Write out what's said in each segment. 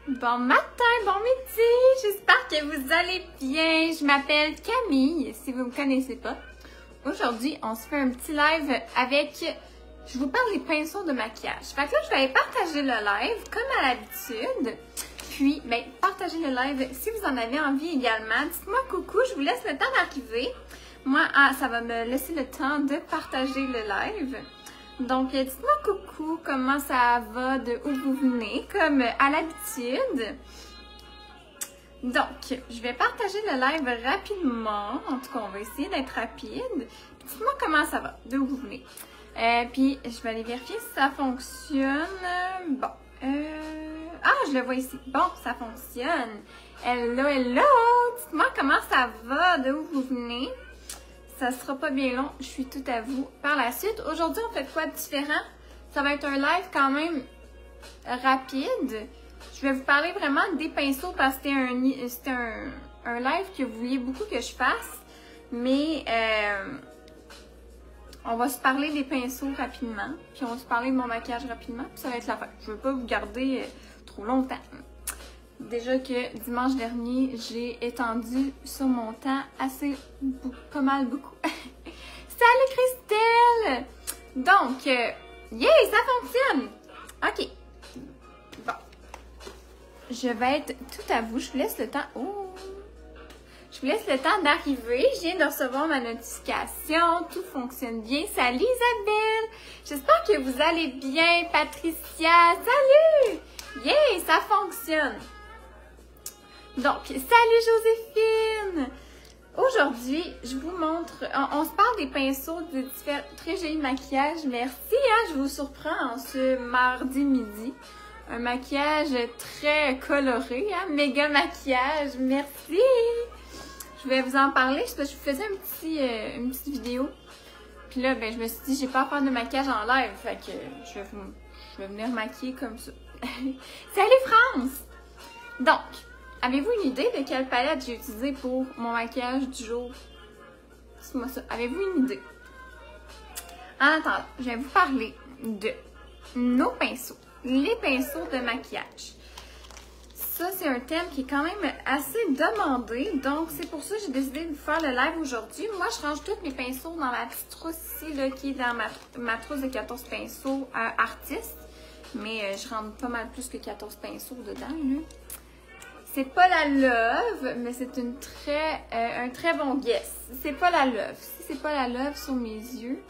Bon matin, bon midi, j'espère que vous allez bien. Je m'appelle Camille, si vous ne me connaissez pas. Aujourd'hui, on se fait un petit live avec, je vous parle des pinceaux de maquillage. Fait que là, je vais aller partager le live, comme à l'habitude. Puis, ben, partagez le live si vous en avez envie également. Dites-moi coucou, je vous laisse le temps d'arriver. Moi, ça va me laisser le temps de partager le live. Donc, dites-moi coucou, comment ça va, de où vous venez, comme à l'habitude. Donc, je vais partager le live rapidement. En tout cas, on va essayer d'être rapide. Dites-moi comment ça va, d'où vous venez. Puis, je vais aller vérifier si ça fonctionne. Bon, ah, je le vois ici. Bon, ça fonctionne. Hello, hello! Dites-moi comment ça va, de où vous venez. Ça sera pas bien long, je suis tout à vous par la suite. Aujourd'hui, on fait quoi de différent? Ça va être un live quand même rapide. Je vais vous parler vraiment des pinceaux parce que c'était un live que vous vouliez beaucoup que je fasse. Mais on va se parler des pinceaux rapidement. Puis on va se parler de mon maquillage rapidement. Puis ça va être la fin. Je veux pas vous garder trop longtemps. Déjà que dimanche dernier, j'ai étendu sur mon temps pas mal beaucoup. Salut Christelle! Donc, yeah, ça fonctionne! OK. Bon. Je vais être tout à vous. Je vous laisse le temps. Oh! Je vous laisse le temps d'arriver. Je viens de recevoir ma notification. Tout fonctionne bien. Salut Isabelle! J'espère que vous allez bien. Patricia, salut! Yeah, ça fonctionne! Donc, salut Joséphine! Aujourd'hui, je vous montre, on se parle des pinceaux de différents très jolis maquillages. Merci, hein, je vous surprends en ce mardi midi. Un maquillage très coloré, hein, méga maquillage, merci! Je vais vous en parler, je vous faisais une petite vidéo. Puis là, ben, je me suis dit, j'ai pas à faire de maquillage en live, fait que je vais venir maquiller comme ça. Salut France! Donc, avez-vous une idée de quelle palette j'ai utilisée pour mon maquillage du jour? Dites-moi ça. Avez-vous une idée? En attendant, je vais vous parler de nos pinceaux. Les pinceaux de maquillage. Ça, c'est un thème qui est quand même assez demandé. Donc, c'est pour ça que j'ai décidé de vous faire le live aujourd'hui. Moi, je range tous mes pinceaux dans ma petite trousse ici, là, qui est dans ma trousse de 14 pinceaux artistes. Mais je rentre pas mal plus que 14 pinceaux dedans, là. C'est pas la Love, mais c'est un très bon guess. C'est pas la Love. Si c'est pas la Love sur mes yeux.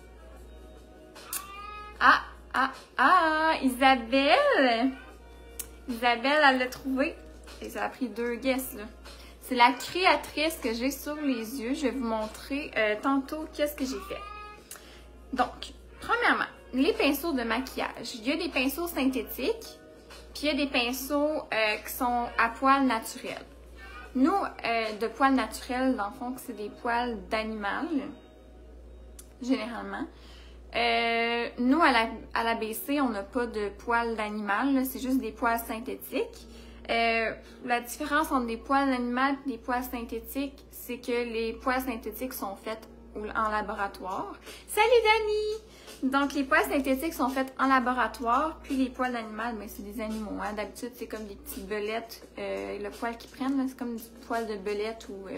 Isabelle! Isabelle, elle l'a trouvé. Et ça a pris 2 guesses, là. C'est la créatrice que j'ai sur les yeux. Je vais vous montrer tantôt qu'est-ce que j'ai fait. Donc, premièrement, les pinceaux de maquillage. Il y a des pinceaux synthétiques. Puis il y a des pinceaux qui sont à poils naturels. Nous, de poils naturels, dans le fond, c'est des poils d'animal, généralement. Nous, à l'ABC, on n'a pas de poils d'animal, c'est juste des poils synthétiques. La différence entre des poils d'animal et des poils synthétiques, c'est que les poils synthétiques sont faits en laboratoire. Salut Dani! Donc, les poils synthétiques sont faits en laboratoire, puis les poils d'animal, mais c'est des animaux. Hein? D'habitude, c'est comme des petites belettes. Le poil qu'ils prennent, c'est comme du poil de belette ou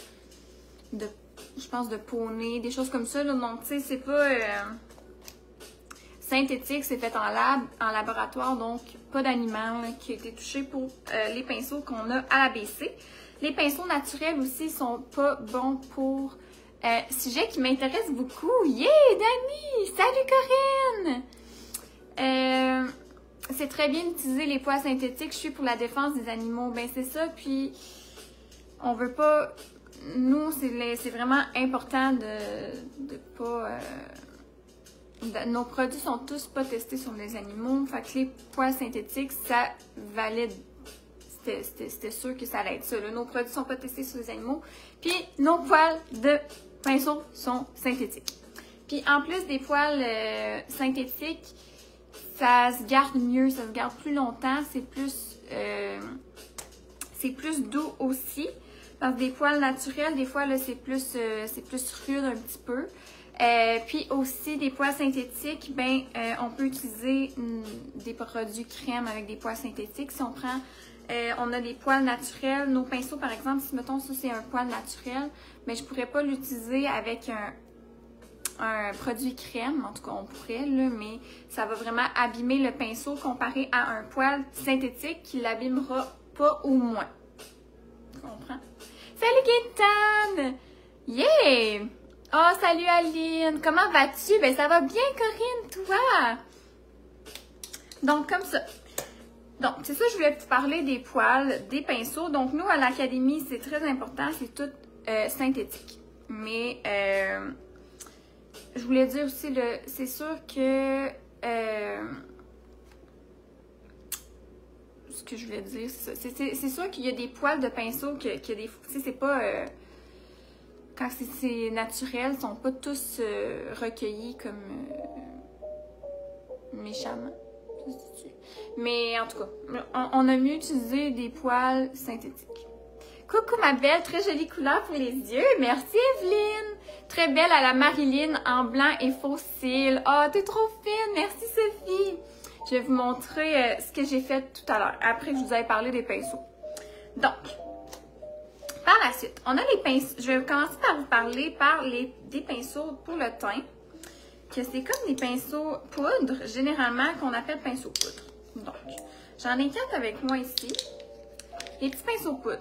je pense, de poney, des choses comme ça. Là. Donc, tu sais, c'est pas synthétique, c'est fait en laboratoire, donc pas d'animal qui a été touché pour les pinceaux qu'on a à l'ABC. Les pinceaux naturels aussi sont pas bons pour... sujet qui m'intéresse beaucoup. Yeah, Dani! Salut Corinne! C'est très bien d'utiliser les poils synthétiques. Je suis pour la défense des animaux. Ben c'est ça, puis on veut pas... Nous, c'est vraiment important de pas... nos produits sont tous pas testés sur les animaux. Fait que les poils synthétiques, ça valide. C'était sûr que ça allait être ça. Là. Nos produits sont pas testés sur les animaux. Puis nos poils de pinceaux sont synthétiques. Puis en plus des poils synthétiques, ça se garde mieux, ça se garde plus longtemps, c'est plus doux aussi. Parce que des poils naturels, des fois, là, c'est plus rude un petit peu. Puis aussi, des poils synthétiques, ben, on peut utiliser des produits crème avec des poils synthétiques. Si on prend, on a des poils naturels, nos pinceaux par exemple, si mettons ça c'est un poil naturel, mais je pourrais pas l'utiliser avec un produit crème, en tout cas on pourrait, là, mais ça va vraiment abîmer le pinceau comparé à un poil synthétique qui l'abîmera pas au moins. Tu comprends? Salut Gaëtan! Yeah! Oh, salut Aline! Comment vas-tu? Ben ça va bien Corinne, toi! Donc comme ça. Donc c'est ça, je voulais te parler des poils, des pinceaux. Donc nous à l'académie, c'est très important, c'est tout synthétique. Mais je voulais dire aussi, c'est sûr que ce que je voulais dire, c'est ça. C'est sûr qu'il y a des poils de pinceau que des, c'est pas quand c'est naturel, ils sont pas tous recueillis comme méchamment. Mais en tout cas, on a mieux utilisé des poils synthétiques. Coucou ma belle, très jolie couleur pour les yeux. Merci Evelyne. Très belle à la Marilyn en blanc et faux cils. Oh, t'es trop fine. Merci Sophie. Je vais vous montrer ce que j'ai fait tout à l'heure, après que je vous ai parlé des pinceaux. Donc, par la suite, on a les pinceaux. Je vais commencer par vous parler des pinceaux pour le teint. Que c'est comme des pinceaux poudre, généralement, qu'on appelle pinceaux poudre. Donc, j'en ai 4 avec moi ici. Les petits pinceaux poudre.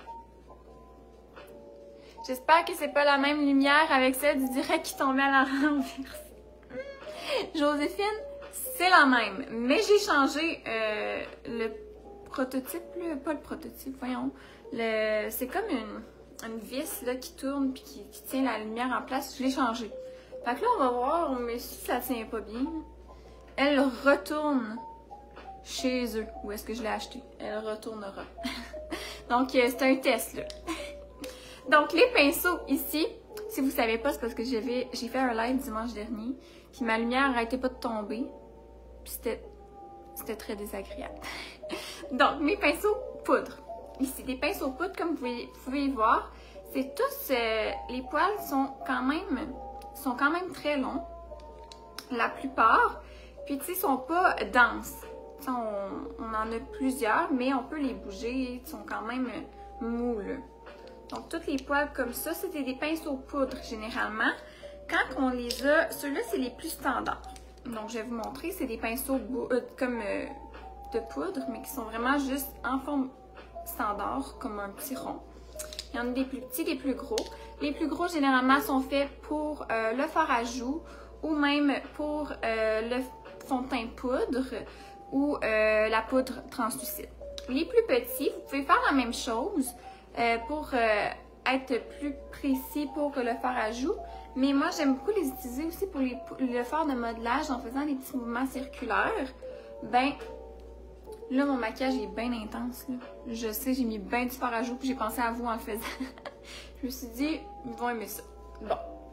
J'espère que c'est pas la même lumière avec celle du direct qui tombait à l'envers. Joséphine, c'est la même. Mais j'ai changé le prototype, pas le prototype, voyons. C'est comme une vis là, qui tourne et qui tient la lumière en place. Je l'ai changé. Fait que là, on va voir, mais si ça tient pas bien, elle retourne chez eux. Où est-ce que je l'ai acheté? Elle retournera. Donc, c'est un test, là. Donc, les pinceaux ici, si vous ne savez pas, c'est parce que j'ai fait un live dimanche dernier, puis ma lumière n'arrêtait pas de tomber, puis c'était très désagréable. Donc, mes pinceaux poudre. Ici, des pinceaux poudre, comme vous pouvez voir, c'est tous, les poils sont quand même très longs, la plupart, puis tu sais, ils sont pas denses. On en a plusieurs, mais on peut les bouger, ils sont quand même mous, là. Donc, tous les poils comme ça, c'était des pinceaux poudre généralement. Quand on les a, ceux-là, c'est les plus standards. Donc, je vais vous montrer, c'est des pinceaux comme de poudre, mais qui sont vraiment juste en forme standard, comme un petit rond. Il y en a des plus petits, des plus gros. Les plus gros, généralement, sont faits pour le fard à joues ou même pour le fond de teint poudre ou la poudre translucide. Les plus petits, vous pouvez faire la même chose pour être plus précis pour le fard à joues. Mais moi, j'aime beaucoup les utiliser aussi pour le fard de modelage en faisant des petits mouvements circulaires. Ben, là, mon maquillage est bien intense. Là. Je sais, j'ai mis bien du fard à joues puis j'ai pensé à vous en le faisant. Je me suis dit, ils vont aimer ça. Bon.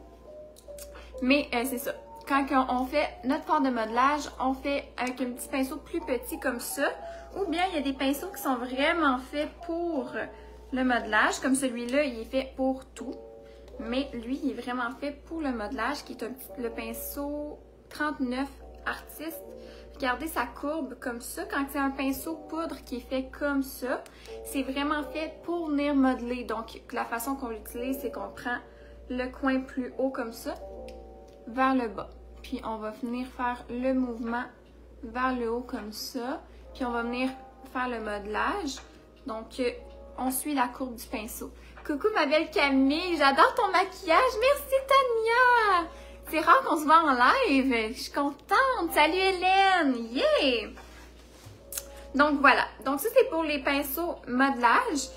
Mais c'est ça. Quand on fait notre fard de modelage, on fait avec un petit pinceau plus petit comme ça. Ou bien, il y a des pinceaux qui sont vraiment faits pour le modelage. Comme celui-là, il est fait pour tout. Mais lui, il est vraiment fait pour le modelage, qui est le pinceau 39 Artiste. Regardez sa courbe comme ça. Quand c'est un pinceau poudre qui est fait comme ça, c'est vraiment fait pour venir modeler. Donc, la façon qu'on l'utilise, c'est qu'on prend le coin plus haut comme ça, vers le bas. Puis, on va venir faire le mouvement vers le haut comme ça. Puis, on va venir faire le modelage. Donc, on suit la courbe du pinceau. Coucou ma belle Camille, j'adore ton maquillage. Merci Tania! C'est rare qu'on se voit en live. Je suis contente. Salut Hélène! Yeah! Donc voilà. Donc ça, c'est pour les pinceaux modelage.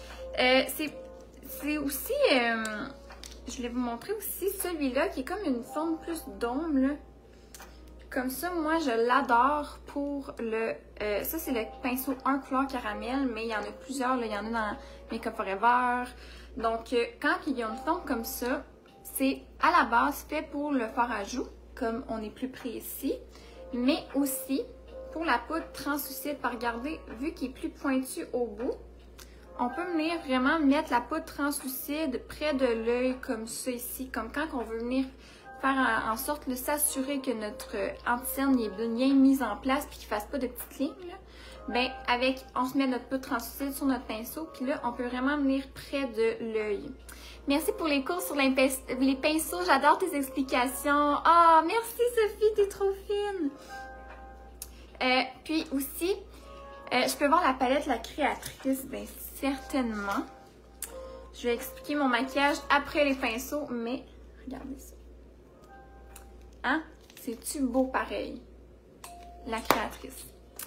C'est aussi... je voulais vous montrer aussi celui-là qui est comme une forme plus d'ombre, là. Comme ça, moi, je l'adore pour le... ça, c'est le pinceau 1 couleur caramel, mais il y en a plusieurs. Là. Il y en a dans Makeup Forever. Donc, quand il y a une forme comme ça, c'est à la base fait pour le fard à joues, comme on est plus précis, mais aussi pour la poudre translucide. Par regarder, vu qu'il est plus pointu au bout, on peut venir vraiment mettre la poudre translucide près de l'œil comme ça ici, comme quand on veut venir faire en sorte de s'assurer que notre anti-cerne est bien mise en place puis qu'il ne fasse pas de petites lignes, là, ben on se met notre poudre translucide sur notre pinceau, puis là, on peut vraiment venir près de l'œil. Merci pour les cours sur les pinceaux, j'adore tes explications. Ah, merci Sophie, t'es trop fine. Puis aussi, je peux voir la palette La Créatrice, bien certainement. Je vais expliquer mon maquillage après les pinceaux, mais regardez ça. Hein? C'est-tu beau pareil? La Créatrice.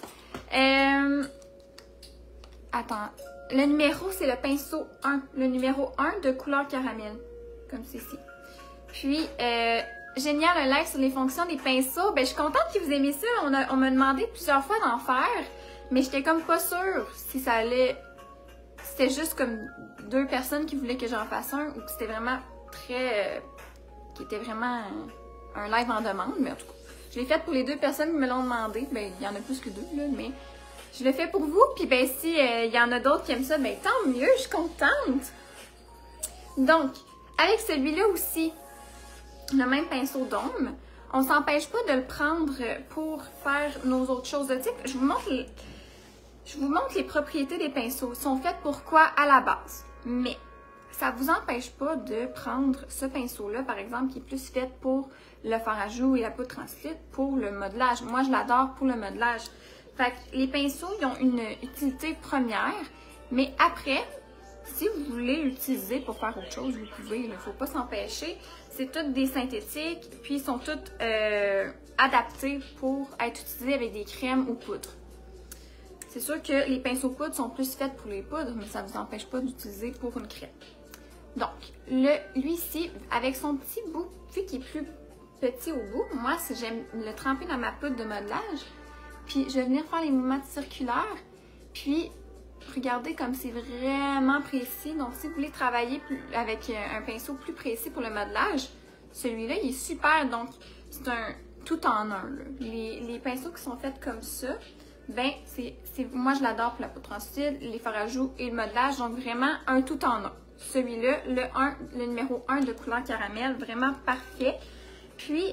Attends. Le numéro, c'est le pinceau 1. Le numéro 1 de couleur caramel. Comme ceci. Puis, génial, un like sur les fonctions des pinceaux. Ben, je suis contente que vous aimiez ça. On m'a demandé plusieurs fois d'en faire. Mais j'étais comme pas sûre si ça allait... C'était juste comme 2 personnes qui voulaient que j'en fasse un. Ou que c'était vraiment très... qui était vraiment un live en demande. Mais en tout cas, je l'ai fait pour les 2 personnes qui me l'ont demandé. Ben, il y en a plus que 2, là, mais... Je le fais pour vous, puis ben si y en a d'autres qui aiment ça, ben tant mieux, je suis contente. Donc, avec celui-là aussi, le même pinceau d'ombre, on s'empêche pas de le prendre pour faire nos autres choses de type. Je vous montre les propriétés des pinceaux. Ils sont faits pour quoi à la base? Mais ça vous empêche pas de prendre ce pinceau-là, par exemple, qui est plus fait pour le fard à joues et la poudre translucide pour le modelage. Moi, je l'adore pour le modelage. Fait que les pinceaux, ils ont une utilité première, mais après, si vous voulez l'utiliser pour faire autre chose, vous pouvez, il ne faut pas s'empêcher. C'est toutes des synthétiques, puis ils sont toutes adaptés pour être utilisés avec des crèmes ou poudres. C'est sûr que les pinceaux poudres sont plus faits pour les poudres, mais ça ne vous empêche pas d'utiliser pour une crème. Donc, lui ici, avec son petit bout, vu qu'il est plus petit au bout, moi, j'aime le tremper dans ma poudre de modelage. Puis, je vais venir faire les mouvements circulaires. Puis, regardez comme c'est vraiment précis. Donc, si vous voulez travailler avec un pinceau plus précis pour le modelage, celui-là, il est super. Donc, c'est un tout en un. Là. Les pinceaux qui sont faits comme ça, ben, moi, je l'adore pour la poudre translucide, les fards à joues et le modelage. Donc, vraiment, un tout en un. Celui-là, le numéro 1 de couleur caramel, vraiment parfait. Puis,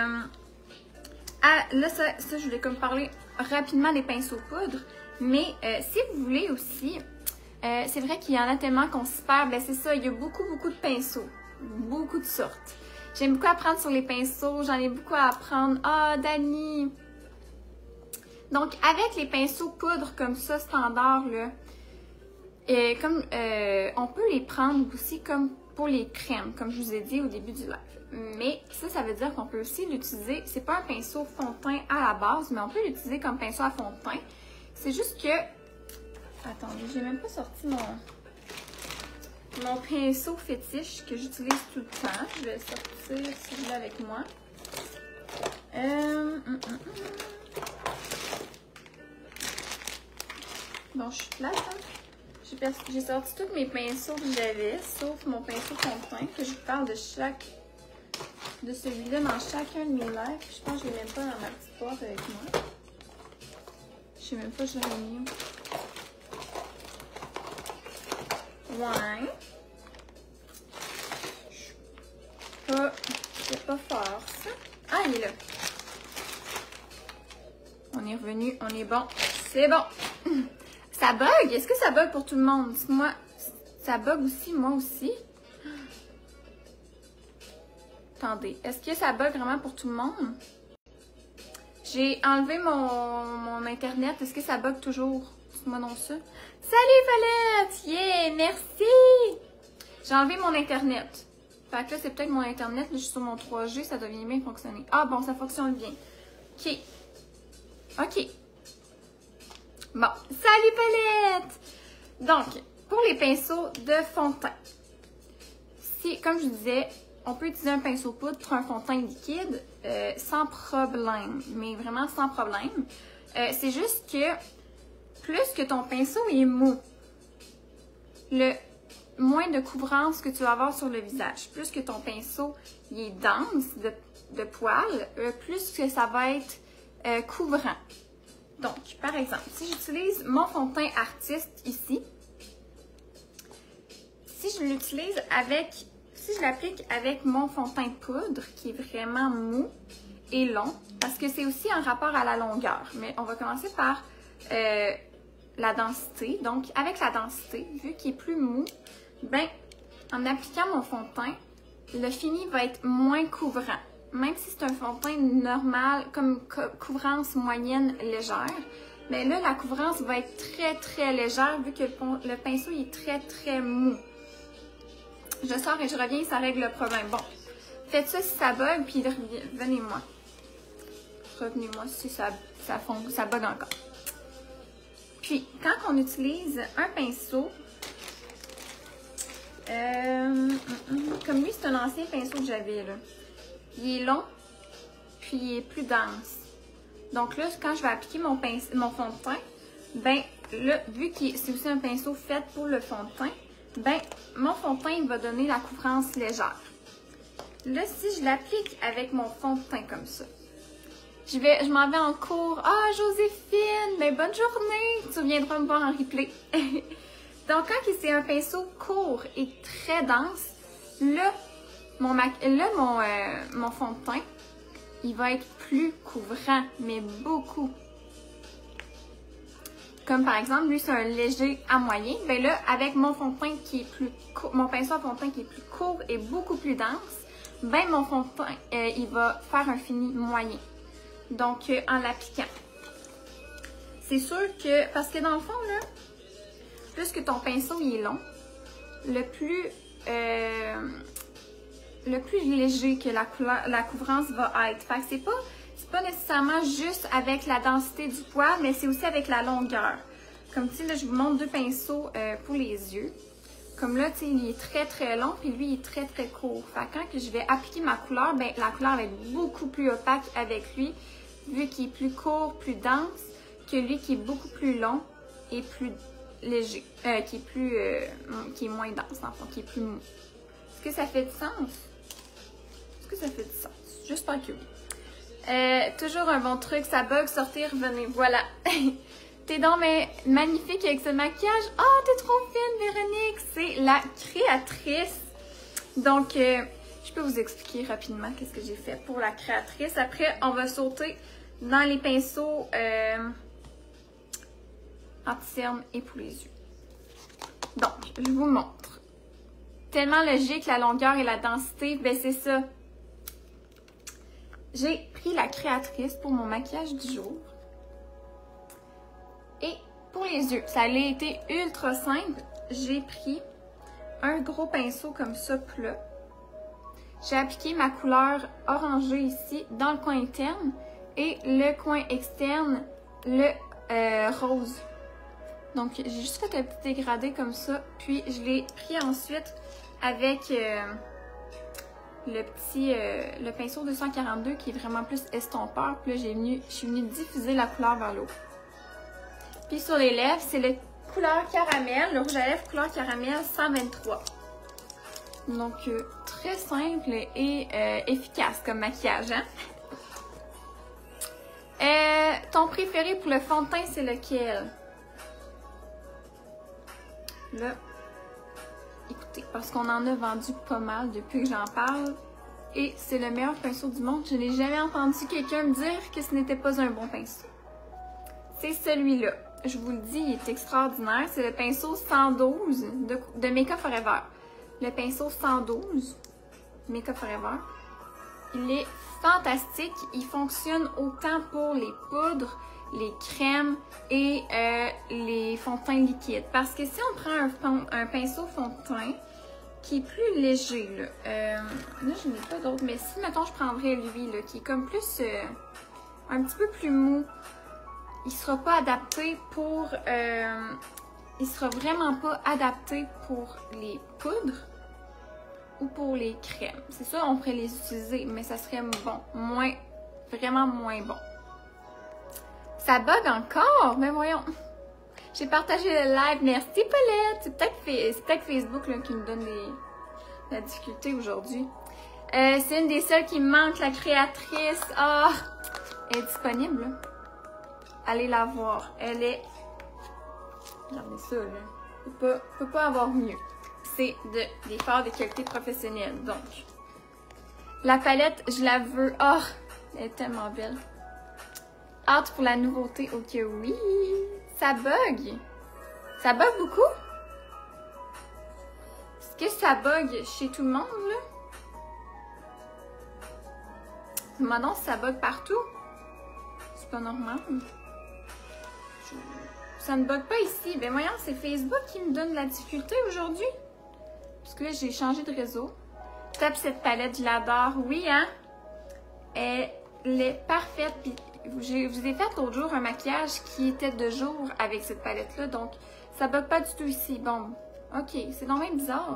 là, ça, je voulais comme parler rapidement des pinceaux poudre, mais si vous voulez aussi, c'est vrai qu'il y en a tellement qu'on s'y perd, ben c'est ça, il y a beaucoup de pinceaux, beaucoup de sortes. J'aime beaucoup apprendre sur les pinceaux, j'en ai beaucoup à apprendre. Ah, Dani! Donc, avec les pinceaux poudre comme ça, standard, là, on peut les prendre aussi comme pour les crèmes, comme je vous ai dit au début du live. Mais ça veut dire qu'on peut aussi l'utiliser, c'est pas un pinceau fond de teint à la base, mais on peut l'utiliser comme pinceau à fond de teint. C'est juste que... Attendez, j'ai même pas sorti mon pinceau fétiche que j'utilise tout le temps. Je vais sortir celui-là avec moi. Bon, je suis plate, hein? J'ai sorti tous mes pinceaux que j'avais, sauf mon pinceau fond de teint, que je vous parle de celui-là dans chacun de mes lives. Je pense que je ne l'ai même pas dans ma petite boîte avec moi. Je sais même pas si je l'ai mis. Ouais. C'est pas fort, ça. Ah, il est là. On est revenu, on est bon. C'est bon. Ça bug? Est-ce que ça bug pour tout le monde? Moi, ça bug aussi, moi aussi. Attendez, est-ce que ça bug vraiment pour tout le monde? J'ai enlevé mon internet. Est-ce que ça bug toujours? Dites-moi non ça. Salut Valette! Yeah! Merci! J'ai enlevé mon internet. Fait que là, c'est peut-être mon internet. Là, je suis sur mon 3G. Ça devient bien fonctionner. Ah bon, ça fonctionne bien. OK. OK. Bon. Salut Valette! Donc, pour les pinceaux de fond de teint. Comme je vous disais, on peut utiliser un pinceau poudre pour un fond de teint liquide sans problème, mais vraiment sans problème. C'est juste que plus que ton pinceau est mou, le moins de couvrance que tu vas avoir sur le visage. Plus que ton pinceau il est dense de poils, plus que ça va être couvrant. Donc, par exemple, si j'utilise mon fond de teint artiste ici, si je l'utilise avec si je l'applique avec mon fond de teint de poudre, qui est vraiment mou et long, parce que c'est aussi en rapport à la longueur. Mais on va commencer par la densité. Donc, avec la densité, vu qu'il est plus mou, ben, en appliquant mon fond de teint, le fini va être moins couvrant. Même si c'est un fond de teint normal, comme couvrance moyenne légère, mais là, la couvrance va être très, très légère vu que le pinceau il est très, très mou. Je sors et je reviens, ça règle le problème. Bon, faites ça si ça bug, puis revenez-moi. Revenez-moi si ça bug encore. Puis, quand on utilise un pinceau, comme lui, c'est un ancien pinceau que j'avais, là. Il est long, puis il est plus dense. Donc là, quand je vais appliquer mon fond de teint, ben là, vu que c'est aussi un pinceau fait pour le fond de teint, ben mon fond de teint il va donner la couvrance légère. Là, si je l'applique avec mon fond de teint comme ça, je m'en vais en cours. Ah, Joséphine, ben bonne journée! Tu viendras me voir en replay. Donc, quand c'est un pinceau court et très dense, là, mon fond de teint, il va être plus couvrant, mais beaucoup. Comme par exemple, lui, c'est un léger à moyen. Ben là, avec mon fond de teint qui est plus court, mon pinceau à fond de teint qui est plus court et beaucoup plus dense, ben mon fond de teint, il va faire un fini moyen. Donc, en l'appliquant. C'est sûr que, parce que dans le fond, là, plus que ton pinceau il est long, le plus léger que la couvrance va être. Fait que c'est pas nécessairement juste avec la densité du poil, mais c'est aussi avec la longueur. Comme tu sais, là, je vous montre deux pinceaux pour les yeux. Comme là, tu sais, il est très très long, puis lui, il est très très court. Fait que quand je vais appliquer ma couleur, ben la couleur va être beaucoup plus opaque avec lui, vu qu'il est plus court, plus dense, que lui qui est beaucoup plus long et plus léger, qui est moins dense, dans le fond, qui est plus mou. Est-ce que ça fait du sens? Est-ce que ça fait du sens? J'espère que oui. Toujours un bon truc, ça bug, sortir, venez, voilà. T'es donc mais magnifique avec ce maquillage. Oh, t'es trop fine, Véronique. C'est la créatrice. Donc, je peux vous expliquer rapidement qu'est-ce que j'ai fait pour la créatrice. Après, on va sauter dans les pinceaux anti-cerne et pour les yeux. Donc, je vous montre. Tellement logique, la longueur et la densité, ben c'est ça. J'ai pris la créatrice pour mon maquillage du jour. Et pour les yeux, ça a été ultra simple. J'ai pris un gros pinceau comme ça plat. J'ai appliqué ma couleur orangée ici dans le coin interne et le coin externe, le rose. Donc, j'ai juste fait un petit dégradé comme ça. Puis, je l'ai pris ensuite avec le pinceau 242 qui est vraiment plus estompeur. Puis là, je suis venue diffuser la couleur vers l'eau. Puis sur les lèvres, c'est le couleur caramel, le rouge à lèvres couleur caramel 123. Donc, très simple et efficace comme maquillage, hein? Ton préféré pour le fond de teint, c'est lequel? Là, écoutez, parce qu'on en a vendu pas mal depuis que j'en parle. Et c'est le meilleur pinceau du monde. Je n'ai jamais entendu quelqu'un me dire que ce n'était pas un bon pinceau. C'est celui-là. Je vous le dis, il est extraordinaire. C'est le pinceau 112 de Make Up For Ever. Le pinceau 112 Make Up For Ever. Il est fantastique. Il fonctionne autant pour les poudres, les crèmes et les fonds de teint liquides. Parce que si on prend un pinceau fond de teint qui est plus léger, là je n'ai pas d'autre, mais si, mettons, je prendrais lui, là, qui est comme plus, un petit peu plus mou, il sera pas adapté pour, il sera vraiment pas adapté pour les poudres ou pour les crèmes. C'est sûr, on pourrait les utiliser, mais ça serait bon, vraiment moins bon. Ça bug encore? Mais voyons. J'ai partagé le live. Merci, Paulette. C'est peut-être Facebook là, qui me donne la difficulté aujourd'hui. C'est une des seules qui me manque, la créatrice. Ah! Elle est disponible. Là. Allez la voir. Elle est... Regardez ça, là. Peut pas avoir mieux. c'est des fards de qualité professionnelle. Donc, la palette, je la veux. Oh, elle est tellement belle. Hâte pour la nouveauté. Ok, oui. Ça bug. Ça bug beaucoup? Est-ce que ça bug chez tout le monde, là? Dis-moi donc si ça bug partout. C'est pas normal. Ça ne bug pas ici. Ben voyons, c'est Facebook qui me donne de la difficulté aujourd'hui. Parce que là, j'ai changé de réseau. Tape cette palette, je l'adore. Oui, hein? Elle est parfaite. Puis, je vous ai fait l'autre jour un maquillage qui était de jour avec cette palette-là. Donc, ça bug pas du tout ici. Bon, ok. C'est donc même bizarre.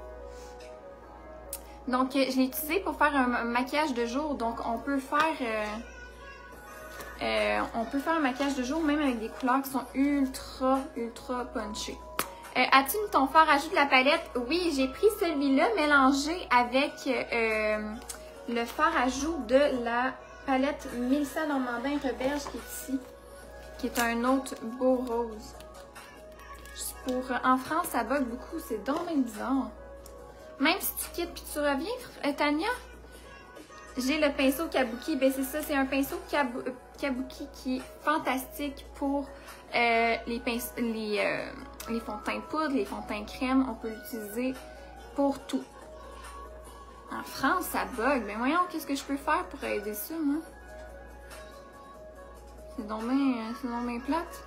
Donc, je l'ai utilisé pour faire un maquillage de jour. Donc, on peut faire un maquillage de jour même avec des couleurs qui sont ultra punchées. As-tu mis ton fard à joue de la palette? Oui, j'ai pris celui-là mélangé avec le fard à joue de la palette Mélissa Normandin Roberge qui est ici, qui est un autre beau rose. En France, ça bug beaucoup, c'est donc bien bizarre. Même si tu quittes puis tu reviens, Tania, j'ai le pinceau Kabuki. Ben c'est ça, c'est un pinceau Kabuki qui est fantastique pour les fonds de teint poudre, les fonds de teint crème. On peut l'utiliser pour tout. En France, ça bug. Mais voyons, qu'est-ce que je peux faire pour aider ça, moi? C'est donc bien plate.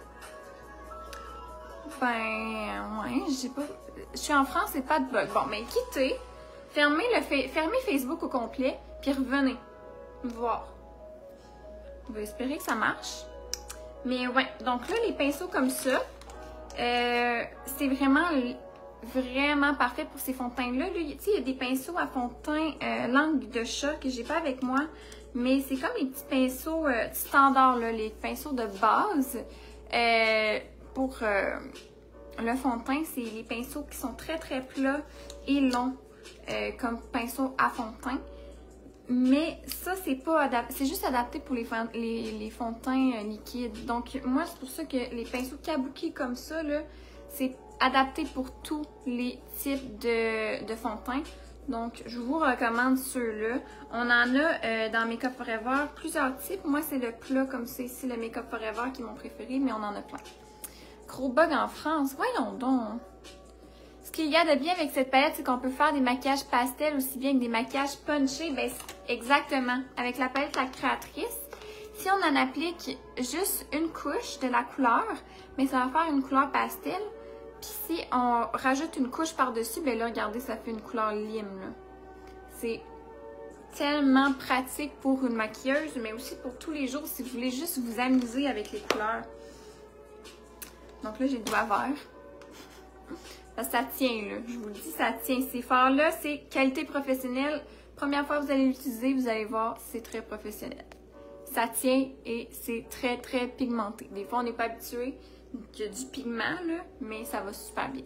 Ben, ouais, je sais pas. Je suis en France, c'est pas de bug. Bon, mais quittez, fermez Facebook au complet, puis revenez voir. On va espérer que ça marche. Mais ouais, donc là, les pinceaux comme ça, c'est vraiment parfait pour ces fonds de teint-là. Tu sais, il y a des pinceaux à fond de teint langue de chat que j'ai pas avec moi, mais c'est comme les petits pinceaux standards, là, les pinceaux de base. Pour le fond de teint, c'est les pinceaux qui sont très plats et longs comme pinceaux à fond de teint. Mais ça, c'est pas adapté, c'est juste adapté pour les fonds de teint liquides. Donc, moi, c'est pour ça que les pinceaux Kabuki comme ça, là, c'est adapté pour tous les types de fonds de teint. Donc, je vous recommande ceux-là. On en a dans Makeup Forever plusieurs types. Moi, c'est le plat comme c'est ici, le Makeup Forever qui est mon préféré, mais on en a plein. Gros bug en France, voyons donc. Ce qu'il y a de bien avec cette palette, c'est qu'on peut faire des maquillages pastels aussi bien que des maquillages punchés. Ben, exactement. Avec la palette La Créatrice, si on en applique juste une couche de la couleur, mais ça va faire une couleur pastel. Puis si on rajoute une couche par-dessus, ben là, regardez, ça fait une couleur lime. C'est tellement pratique pour une maquilleuse, mais aussi pour tous les jours si vous voulez juste vous amuser avec les couleurs. Donc là, j'ai le doigt vert. Ça tient, là. Je vous le dis, ça tient. Ces fards-là, c'est qualité professionnelle. Première fois que vous allez l'utiliser, vous allez voir, c'est très professionnel. Ça tient et c'est très pigmenté. Des fois, on n'est pas habitué. Il y a du pigment, là, mais ça va super bien.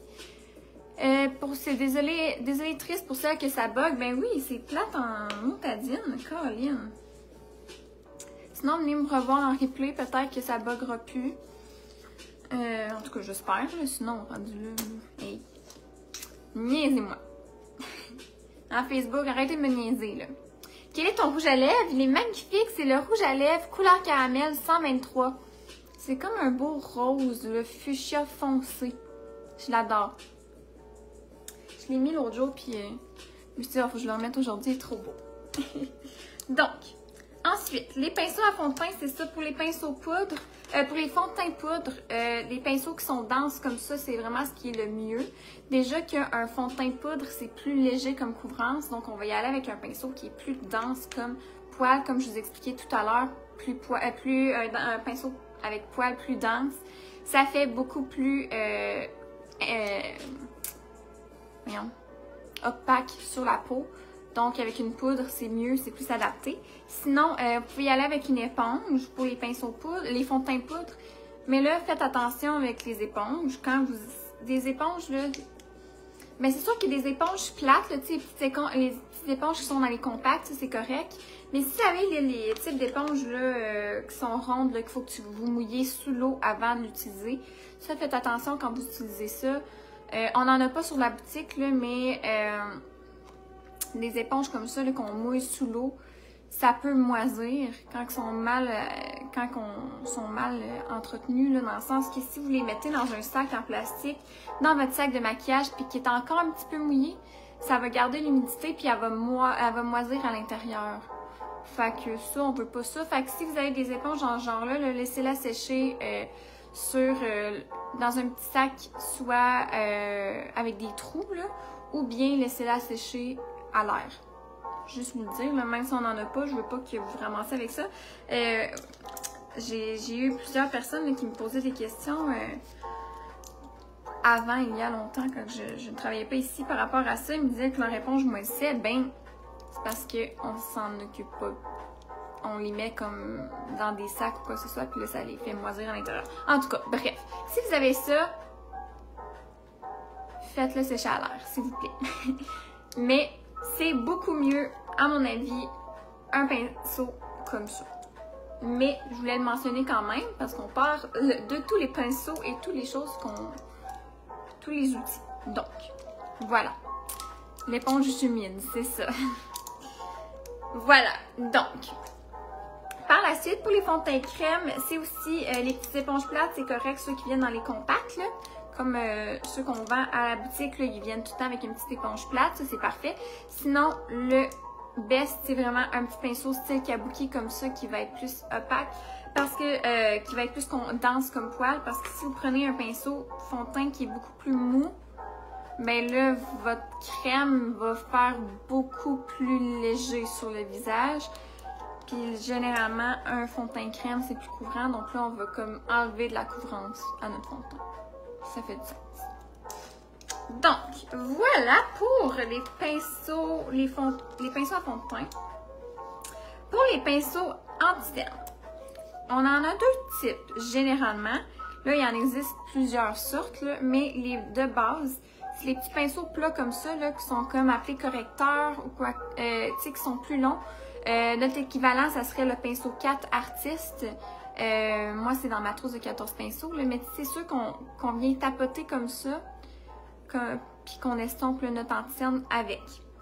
Désolée triste pour ça que ça bug. Ben oui, c'est plate en motadine, Caroline. Sinon, venez me revoir en replay, peut-être que ça buggera plus. En tout cas, j'espère, sinon, rendu là, hey, niaisez-moi. En Facebook, arrêtez de me niaiser, là. Quel est ton rouge à lèvres? Il est magnifique, c'est le rouge à lèvres couleur caramel 123. C'est comme un beau rose, le fuchsia foncé. Je l'adore. Je l'ai mis l'autre jour, puis je me suis dit, oh, faut que je le remette aujourd'hui, il est trop beau. Donc, ensuite, les pinceaux à fond de teint, c'est ça pour les pinceaux poudre. Pour les fonds de teint poudre, les pinceaux qui sont denses comme ça, c'est vraiment ce qui est le mieux. Déjà qu'un fond de teint poudre, c'est plus léger comme couvrance, donc on va y aller avec un pinceau qui est plus dense comme poil, comme je vous expliquais tout à l'heure, un pinceau avec poil plus dense. Ça fait beaucoup plus opaque sur la peau. Donc, avec une poudre, c'est mieux, c'est plus adapté. Sinon, vous pouvez y aller avec une éponge pour les pinceaux poudre, les fonds de teint poudre. Mais là, faites attention avec les éponges. Quand vous... Des éponges, là... Mais c'est sûr qu'il y a des éponges plates, là, les petites éponges qui sont dans les compacts, c'est correct. Mais si vous avez les types d'éponges là, qui sont rondes, qu'il faut que vous mouillez sous l'eau avant de l'utiliser, ça, faites attention quand vous utilisez ça. On n'en a pas sur la boutique, là, mais des éponges comme ça qu'on mouille sous l'eau, ça peut moisir quand ils sont mal, entretenus, là, dans le sens que si vous les mettez dans un sac en plastique, dans votre sac de maquillage, puis qui est encore un petit peu mouillé, ça va garder l'humidité, puis elle va moisir à l'intérieur. Fait que ça, on veut pas ça. Fait que si vous avez des éponges dans ce genre-là, laissez-la sécher dans un petit sac, soit avec des trous, là, ou bien laissez-la sécher à l'air. Juste vous le dire, là, même si on n'en a pas, je veux pas que vous vous ramassiez avec ça. J'ai eu plusieurs personnes là, qui me posaient des questions avant, il y a longtemps, quand je ne travaillais pas ici par rapport à ça. Ils me disaient que leur éponge moisissait. Ben, c'est parce qu'on s'en occupe pas. On les met comme dans des sacs ou quoi que ce soit, puis là, ça les fait moisir à l'intérieur. En tout cas, bref, si vous avez ça, faites-le sécher à l'air, s'il vous plaît. Mais c'est beaucoup mieux, à mon avis, un pinceau comme ça. Mais je voulais le mentionner quand même, parce qu'on parle de tous les pinceaux et toutes les choses tous les outils. Donc, voilà. L'éponge humide, c'est ça. Voilà, donc... Par la suite, pour les fonds de teint crème, c'est aussi les petites éponges plates, c'est correct, ceux qui viennent dans les compacts, là, comme ceux qu'on vend à la boutique, là, ils viennent tout le temps avec une petite éponge plate, ça c'est parfait. Sinon, le best, c'est vraiment un petit pinceau style kabuki comme ça qui va être plus opaque, parce que qui va être plus dense comme poil, parce que si vous prenez un pinceau fond de teint qui est beaucoup plus mou, ben là, votre crème va faire beaucoup plus léger sur le visage. Puis généralement, un fond de teint crème, c'est plus couvrant. Donc là, on va comme enlever de la couvrance à notre fond de teint. Ça fait du sens. Donc, voilà pour les pinceaux, les pinceaux à fond de teint. Pour les pinceaux anti-cerne, on en a deux types généralement. Là, il en existe plusieurs sortes, là, mais les de base, c'est les petits pinceaux plats comme ça, là, qui sont comme appelés correcteurs ou quoi, tu sais, qui sont plus longs. Notre équivalent, ça serait le pinceau 4 Artiste. Moi, c'est dans ma trousse de 14 pinceaux, là, mais c'est sûr qu'on vient tapoter comme ça, puis qu'on estompe notre anti-cerne avec.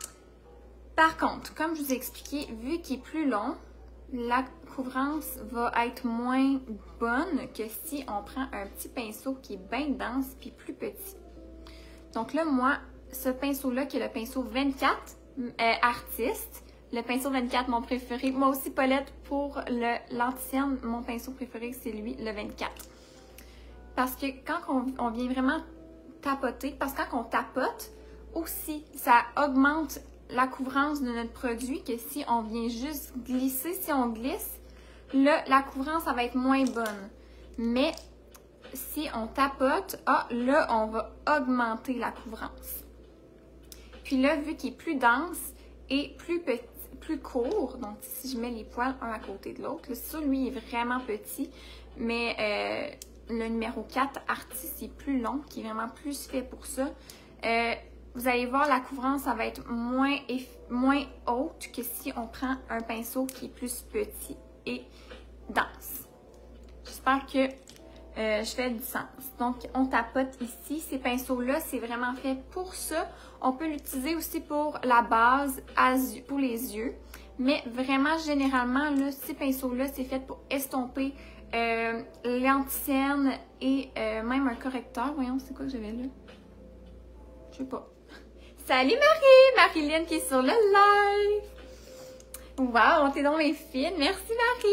Par contre, comme je vous ai expliqué, vu qu'il est plus long, la couvrance va être moins bonne que si on prend un petit pinceau qui est bien dense puis plus petit. Donc là, moi, ce pinceau-là, qui est le pinceau 24 Artiste, le pinceau 24, mon préféré. Moi aussi, Paulette, pour l'anti-cerne, mon pinceau préféré, c'est lui, le 24. Parce que quand on vient vraiment tapoter, parce que quand on tapote, aussi, ça augmente la couvrance de notre produit que si on vient juste glisser, si on glisse, là, la couvrance, ça va être moins bonne. Mais si on tapote, là, on va augmenter la couvrance. Puis là, vu qu'il est plus dense et plus court, donc si je mets les poils un à côté de l'autre, ça, lui, est vraiment petit, mais le numéro 4 Artiste, est plus long, qui est vraiment plus fait pour ça. Vous allez voir, la couvrance, ça va être moins haute que si on prend un pinceau qui est plus petit et dense. J'espère que je fais du sens. Donc, on tapote ici. Ces pinceaux-là, c'est vraiment fait pour ça. On peut l'utiliser aussi pour la base, pour les yeux. Mais vraiment, généralement, là, ces pinceaux-là, c'est fait pour estomper l'anti-cerne et même un correcteur. Voyons, c'est quoi que j'avais là? Je sais pas. Salut Marie! Marilyn qui est sur le live! Wow, t'es donc mes fines! Merci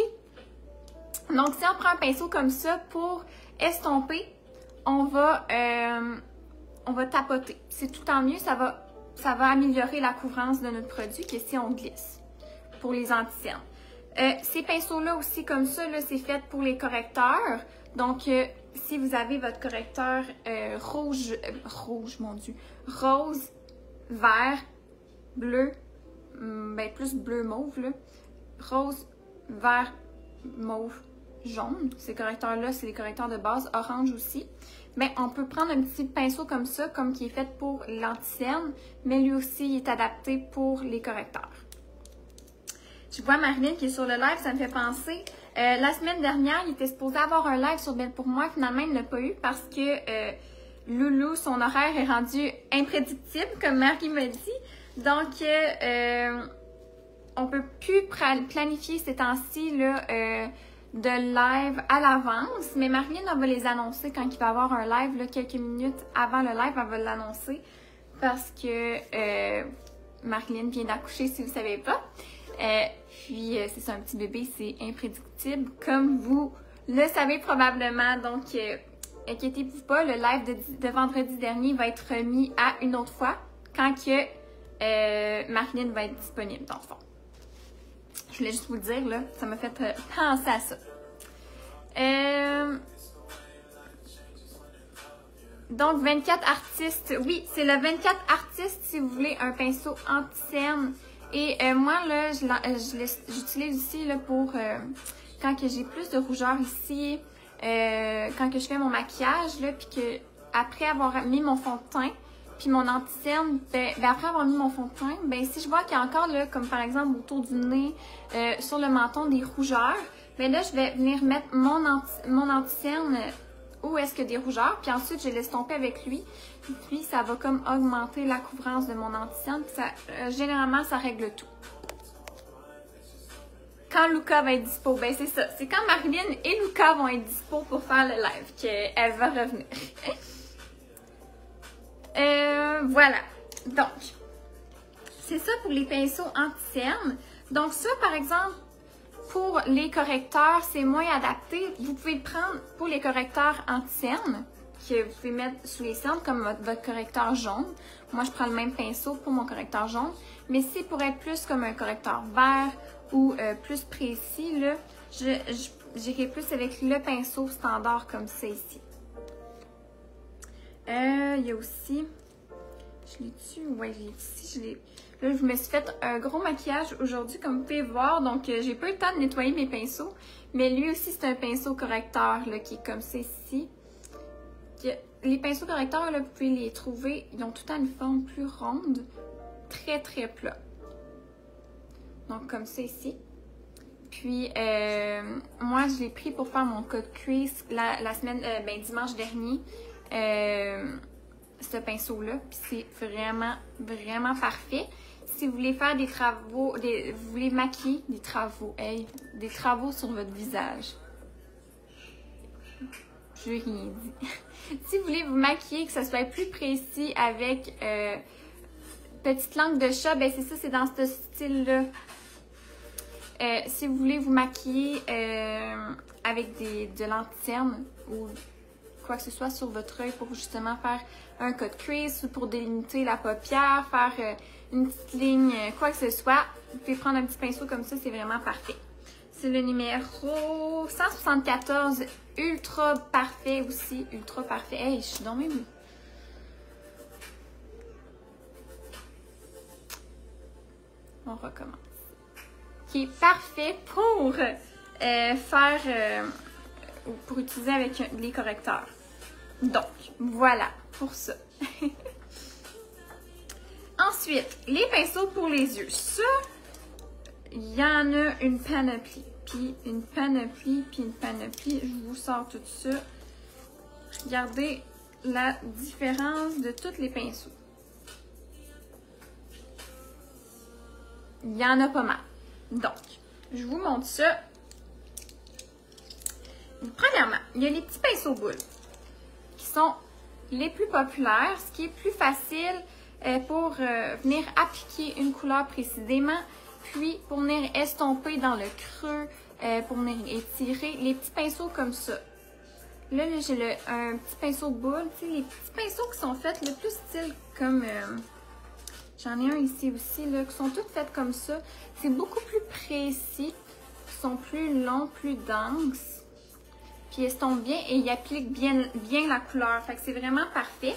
Marie! Donc, si on prend un pinceau comme ça pour estomper, on va tapoter. C'est tout en mieux, ça va améliorer la couvrance de notre produit que si on glisse pour les anti-cernes. Ces pinceaux-là aussi, comme ça, c'est fait pour les correcteurs. Donc, si vous avez votre correcteur rose, vert, bleu, ben plus bleu mauve, là. Rose, vert, mauve, jaune. Ces correcteurs-là, c'est les correcteurs de base, orange aussi. Mais on peut prendre un petit pinceau comme ça, comme qui est fait pour l'anti-cerne, mais lui aussi, il est adapté pour les correcteurs. Je vois Marilyn qui est sur le live, ça me fait penser. La semaine dernière, il était supposé avoir un live sur Belle pour moi. Finalement, il ne l'a pas eu parce que Loulou, son horaire est rendu imprédictible, comme Marie me dit. Donc, on peut plus planifier ces temps-ci de live à l'avance. Mais Marilyn, elle va les annoncer quand il va y avoir un live. Là, quelques minutes avant le live, elle va l'annoncer. Parce que Marilyn vient d'accoucher, si vous ne savez pas. Puis, c'est ça, un petit bébé, c'est imprédictible, comme vous le savez probablement. Donc, inquiétez-vous pas, le live de vendredi dernier va être remis à une autre fois, quand que Marilyn va être disponible, dans le fond. Je voulais juste vous le dire, là, ça m'a fait penser à ça. Donc, 24 artistes. Oui, c'est le 24 artistes si vous voulez un pinceau anti-cerne. Et moi, là, j'utilise ici là, pour quand que j'ai plus de rougeur ici, quand que je fais mon maquillage, là, puis que après avoir mis mon fond de teint, puis mon anti-cerne, ben, après avoir mis mon fond de teint, ben, si je vois qu'il y a encore, là, comme par exemple autour du nez, sur le menton, des rougeurs, ben là, je vais venir mettre mon anti-cerne où est-ce qu'il y a des rougeurs, puis ensuite, je l'estomper avec lui. Puis, ça va comme augmenter la couvrance de mon anti-cerne, puis ça, généralement, ça règle tout. Quand Luca va être dispo, ben c'est ça. C'est quand Marilyn et Luca vont être dispo pour faire le live qu'elle va revenir. Voilà. Donc, c'est ça pour les pinceaux anti-cerne. Donc ça, par exemple, pour les correcteurs, c'est moins adapté. Vous pouvez le prendre pour les correcteurs anti-cerne, que vous pouvez mettre sous les cernes, comme votre correcteur jaune. Moi, je prends le même pinceau pour mon correcteur jaune. Mais si pour être plus comme un correcteur vert ou plus précis, là, j'irai plus avec le pinceau standard comme ça ici. Il y a aussi... Je l'ai dessus? Ouais, je l'ai ici. Là, je me suis fait un gros maquillage aujourd'hui, comme vous pouvez voir. Donc, j'ai pas eu le temps de nettoyer mes pinceaux. Mais lui aussi, c'est un pinceau correcteur là, qui est comme ça ici. Les pinceaux correcteurs, là, vous pouvez les trouver. Ils ont tout le temps une forme plus ronde. Très, très plat. Donc, comme ça ici. Puis, moi, je l'ai pris pour faire mon cut crease la semaine, dimanche dernier. Ce pinceau-là. Puis, c'est vraiment, vraiment parfait. Si vous voulez faire des travaux, vous voulez maquiller des travaux, des travaux sur votre visage. Je n'ai rien dit. Si vous voulez vous maquiller, que ça soit plus précis avec petite langue de chat, ben c'est ça, c'est dans ce style-là. Si vous voulez vous maquiller avec de l'anti-cerne ou quoi que ce soit sur votre œil pour justement faire un cut crease ou pour délimiter la paupière, faire une petite ligne, quoi que ce soit, vous pouvez prendre un petit pinceau comme ça, c'est vraiment parfait. C'est le numéro 174, ultra parfait aussi, ultra parfait. Hey, je suis dans mes mots. On recommence. Qui est parfait pour pour utiliser avec les correcteurs. Donc, voilà pour ça. Ensuite, les pinceaux pour les yeux. Ça, il y en a une panoplie. Puis une panoplie, puis une panoplie. Je vous sors tout ça. Regardez la différence de tous les pinceaux. Il y en a pas mal. Donc, je vous montre ça. Premièrement, il y a les petits pinceaux boules qui sont les plus populaires, ce qui est plus facile pour venir appliquer une couleur précisément, puis pour venir estomper dans le creux, pour venir étirer les petits pinceaux comme ça. Là j'ai un petit pinceau boule, tu sais, les petits pinceaux qui sont faits le plus style comme... J'en ai un ici aussi, là, qui sont toutes faites comme ça. C'est beaucoup plus précis, ils sont plus longs, plus denses. Puis ils estompent bien et ils appliquent bien la couleur. Fait que c'est vraiment parfait.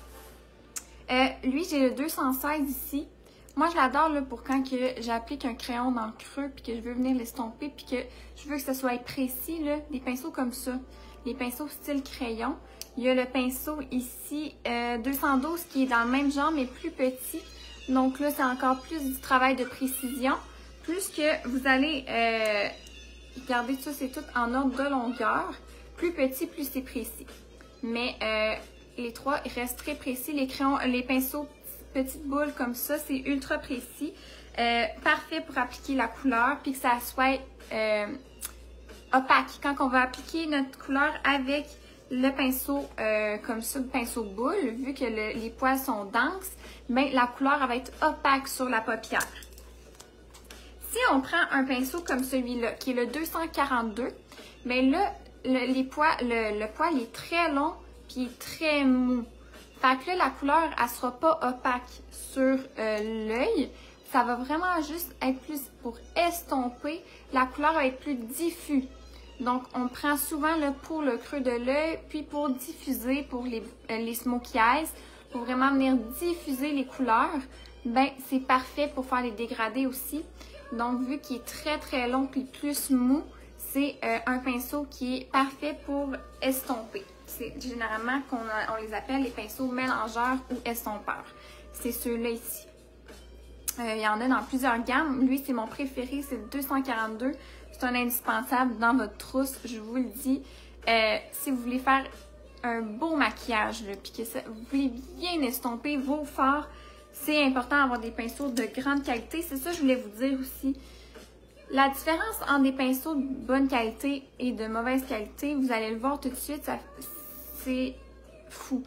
Lui, j'ai le 216 ici. Moi, je l'adore là pour quand j'applique un crayon dans le creux puis que je veux venir l'estomper puis que je veux que ce soit précis, là, des pinceaux comme ça. Les pinceaux style crayon. Il y a le pinceau ici, 212, qui est dans le même genre, mais plus petit. Donc là, c'est encore plus du travail de précision. Plus que vous allez... regardez, ça, c'est tout en ordre de longueur. Plus petit, plus c'est précis. Mais les trois, ils restent très précis. Les crayons, les pinceaux petites boules comme ça, c'est ultra précis. Parfait pour appliquer la couleur, puis que ça soit opaque. Quand on va appliquer notre couleur avec le pinceau comme ça, le pinceau boule, vu que les poils sont denses, ben, la couleur elle va être opaque sur la paupière. Si on prend un pinceau comme celui-là, qui est le 242, ben là, le poil est très long puis très mou. Fait que là, la couleur, elle sera pas opaque sur l'œil. Ça va vraiment juste être plus pour estomper. La couleur va être plus diffuse. Donc, on prend souvent là, pour le creux de l'œil, puis pour diffuser, pour les smokey eyes, pour vraiment venir diffuser les couleurs, ben c'est parfait pour faire les dégradés aussi. Donc, vu qu'il est très très long puis plus mou, c'est un pinceau qui est parfait pour estomper. C'est généralement on les appelle les pinceaux mélangeurs ou estompeurs. C'est ceux-là ici. Il y en a dans plusieurs gammes. Lui, c'est mon préféré, c'est le 242. C'est un indispensable dans votre trousse, je vous le dis. Si vous voulez faire un beau maquillage, puis que vous voulez bien estomper vos fards, c'est important d'avoir des pinceaux de grande qualité. C'est ça que je voulais vous dire aussi. La différence entre des pinceaux de bonne qualité et de mauvaise qualité, vous allez le voir tout de suite, c'est fou.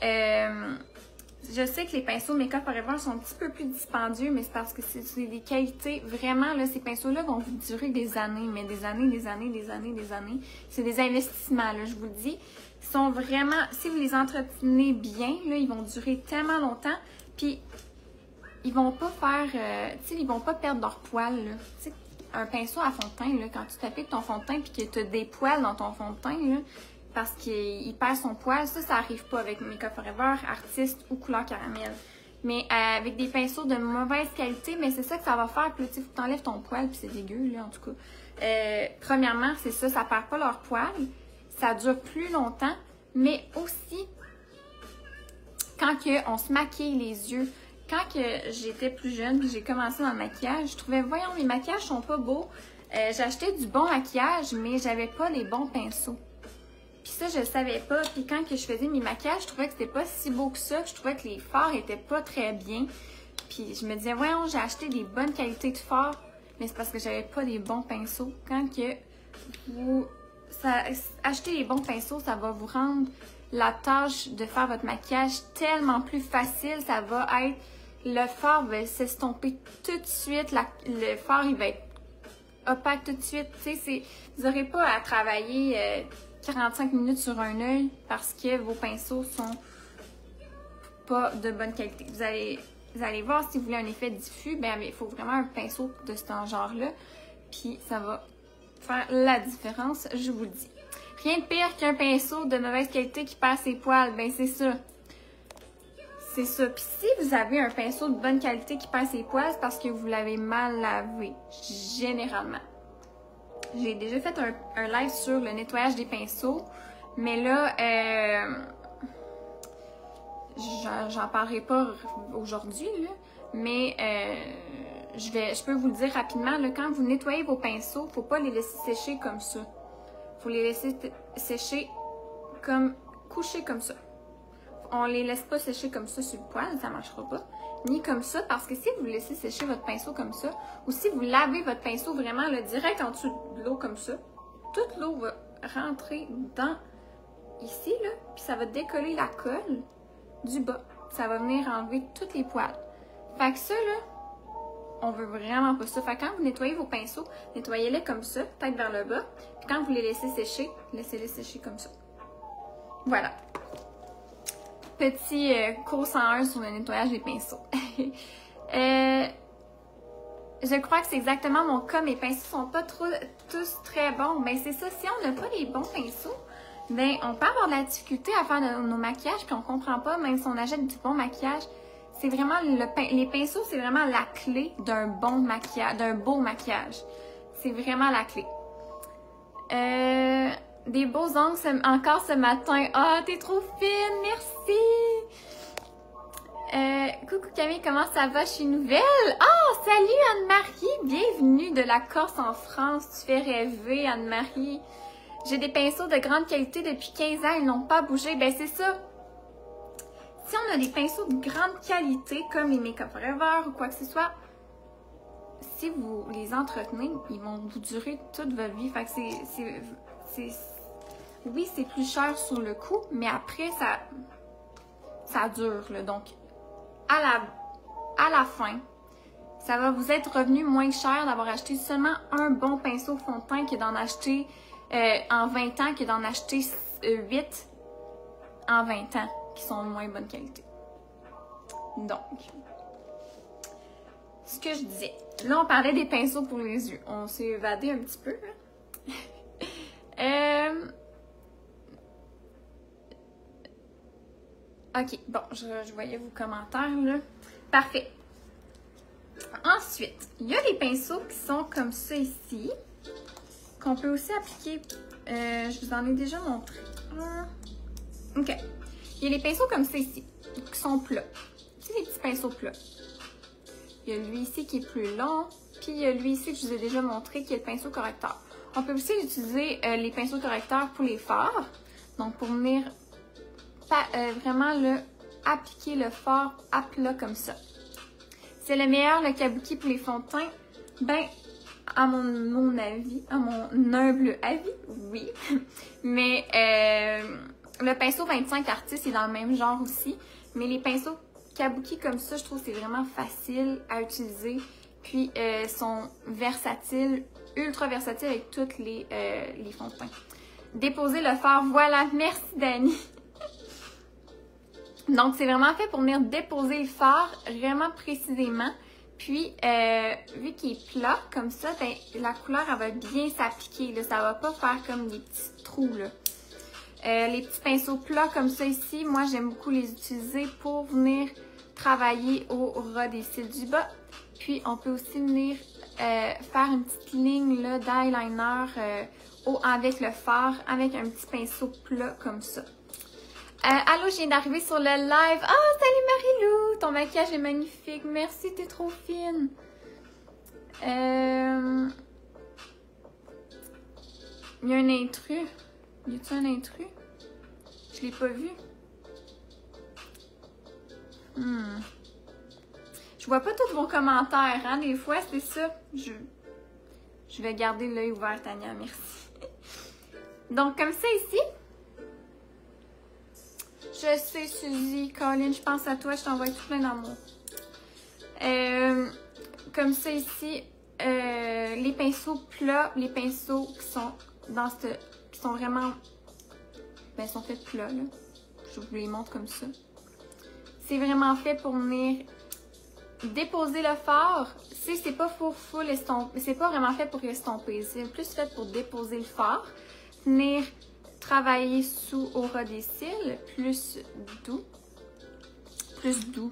Je sais que les pinceaux Make Up Forever sont un petit peu plus dispendieux, mais c'est parce que c'est des qualités. Vraiment, là, ces pinceaux-là vont vous durer des années, mais des années, des années, des années, des années. C'est des investissements, là, je vous le dis. Ils sont vraiment, si vous les entretenez bien, là, ils vont durer tellement longtemps, puis ils vont pas faire, tu sais, ils vont pas perdre leur poils, là. Tu sais, un pinceau à fond de teint, là, quand tu t'appliques ton fond de teint puis que tu as des poils dans ton fond de teint, là, parce qu'il perd son poil, ça arrive pas avec Make Up Forever, Artiste ou Couleur Caramel. Mais avec des pinceaux de mauvaise qualité, mais c'est ça que ça va faire, puis tu t'enlèves ton poil, puis c'est dégueu, là, en tout cas. Premièrement, c'est ça perd pas leur poil, ça dure plus longtemps, mais aussi, quand on se maquille les yeux, quand j'étais plus jeune, puis j'ai commencé dans le maquillage, je trouvais, voyons, mes maquillages sont pas beaux. J'achetais du bon maquillage, mais j'avais pas les bons pinceaux. Puis ça, je le savais pas. Puis quand je faisais mes maquillages, je trouvais que c'était pas si beau que ça. Je trouvais que les fards étaient pas très bien. Puis je me disais, voyons, j'ai acheté des bonnes qualités de fards, mais c'est parce que j'avais pas les bons pinceaux. Quand vous achetez les bons pinceaux, ça va vous rendre la tâche de faire votre maquillage tellement plus facile. Ça va être, le fard va s'estomper tout de suite. Le fard, il va être opaque tout de suite. Tu sais, vous n'aurez pas à travailler 45 minutes sur un œil parce que vos pinceaux sont pas de bonne qualité. Vous allez voir, si vous voulez un effet diffus, ben il faut vraiment un pinceau de ce genre-là. Puis ça va faire la différence, je vous le dis. Rien de pire qu'un pinceau de mauvaise qualité qui perd ses poils. Ben c'est ça. C'est ça. Puis si vous avez un pinceau de bonne qualité qui perd ses poils, c'est parce que vous l'avez mal lavé, généralement. J'ai déjà fait un live sur le nettoyage des pinceaux, mais là, j'en parlerai pas aujourd'hui, là, mais je peux vous le dire rapidement, là, quand vous nettoyez vos pinceaux, faut pas les laisser sécher comme ça. Faut les laisser sécher coucher comme ça. On les laisse pas sécher comme ça sur le poil, ça marchera pas. Ni comme ça, parce que si vous laissez sécher votre pinceau comme ça, ou si vous lavez votre pinceau vraiment là, direct en dessous de l'eau comme ça, toute l'eau va rentrer dans ici, là, puis ça va décoller la colle du bas. Ça va venir enlever toutes les poils. Fait que ça, là, on veut vraiment pas ça. Fait que quand vous nettoyez vos pinceaux, nettoyez-les comme ça, tête vers le bas. Puis quand vous les laissez sécher, laissez-les sécher comme ça. Voilà. Petit cours 101 sur le nettoyage des pinceaux. Je crois que c'est exactement mon cas. Mes pinceaux sont pas tous très bons. Ben c'est ça, si on n'a pas les bons pinceaux, ben on peut avoir de la difficulté à faire nos maquillages, puis on comprend pas, même si on achète du bon maquillage. C'est vraiment les pinceaux, c'est vraiment la clé d'un bon maquillage, d'un beau maquillage. C'est vraiment la clé. Des beaux ongles encore ce matin. Ah, t'es trop fine, merci! Coucou Camille, comment ça va? Je suis nouvelle. Oh, salut Anne-Marie! Bienvenue de la Corse en France. Tu fais rêver, Anne-Marie. J'ai des pinceaux de grande qualité depuis 15 ans, ils n'ont pas bougé. Ben c'est ça. Si on a des pinceaux de grande qualité, comme les Make Up Forever ou quoi que ce soit, si vous les entretenez, ils vont vous durer toute votre vie. Fait que oui, c'est plus cher sur le coup, mais après, ça dure. Là. Donc, à la fin, ça va vous être revenu moins cher d'avoir acheté seulement un bon pinceau fond de teint que d'en acheter en 20 ans, que d'en acheter 8 en 20 ans qui sont de moins bonne qualité. Donc, ce que je disais, là on parlait des pinceaux pour les yeux. On s'est évadé un petit peu. Ok, bon, je voyais vos commentaires là. Parfait. Ensuite, il y a les pinceaux qui sont comme ça ici, qu'on peut aussi appliquer. Je vous en ai déjà montré. Ok. Il y a les pinceaux comme ça ici, qui sont plats. C'est des petits pinceaux plats. Il y a lui ici qui est plus long, puis il y a lui ici que je vous ai déjà montré qui est le pinceau correcteur. On peut aussi utiliser les pinceaux correcteurs pour les fards, donc pour venir vraiment appliquer le fard à plat comme ça. C'est le meilleur, le kabuki pour les fonds de teint. Ben, à mon avis, à mon humble avis, oui. Mais le pinceau 25 Artist est dans le même genre aussi. Mais les pinceaux kabuki comme ça, je trouve que c'est vraiment facile à utiliser. Puis, sont versatiles, ultra versatiles avec tous les fonds de teint. Déposer le fard, voilà. Merci, Dani. Donc, c'est vraiment fait pour venir déposer le fard vraiment précisément. Puis, vu qu'il est plat comme ça, ben, la couleur, elle va bien s'appliquer. Ça va pas faire comme des petits trous. Là. Les petits pinceaux plats comme ça ici, moi, j'aime beaucoup les utiliser pour venir travailler au ras des cils du bas. Puis, on peut aussi venir faire une petite ligne d'eyeliner avec le fard, avec un petit pinceau plat comme ça. Allô, je viens d'arriver sur le live. Ah, salut Marie-Lou! Ton maquillage est magnifique. Merci, t'es trop fine. Il y a un intrus. Y a-t-il un intrus? Je l'ai pas vu. Je vois pas tous vos commentaires, hein? Des fois, c'est ça. Je vais garder l'œil ouvert, Tania. Merci. Donc, comme ça ici. Je sais, Suzy, Colin, je pense à toi, je t'envoie tout plein d'amour. Comme ça ici, les pinceaux plats, les pinceaux qui sont qui sont vraiment, ben, sont faits plats, là. Je vous les montre comme ça. C'est vraiment fait pour venir déposer le fard. C'est pas full estomper, c'est pas vraiment fait pour estomper, c'est plus fait pour déposer le fard. Venir travailler sous au ras des cils, plus doux. Plus doux.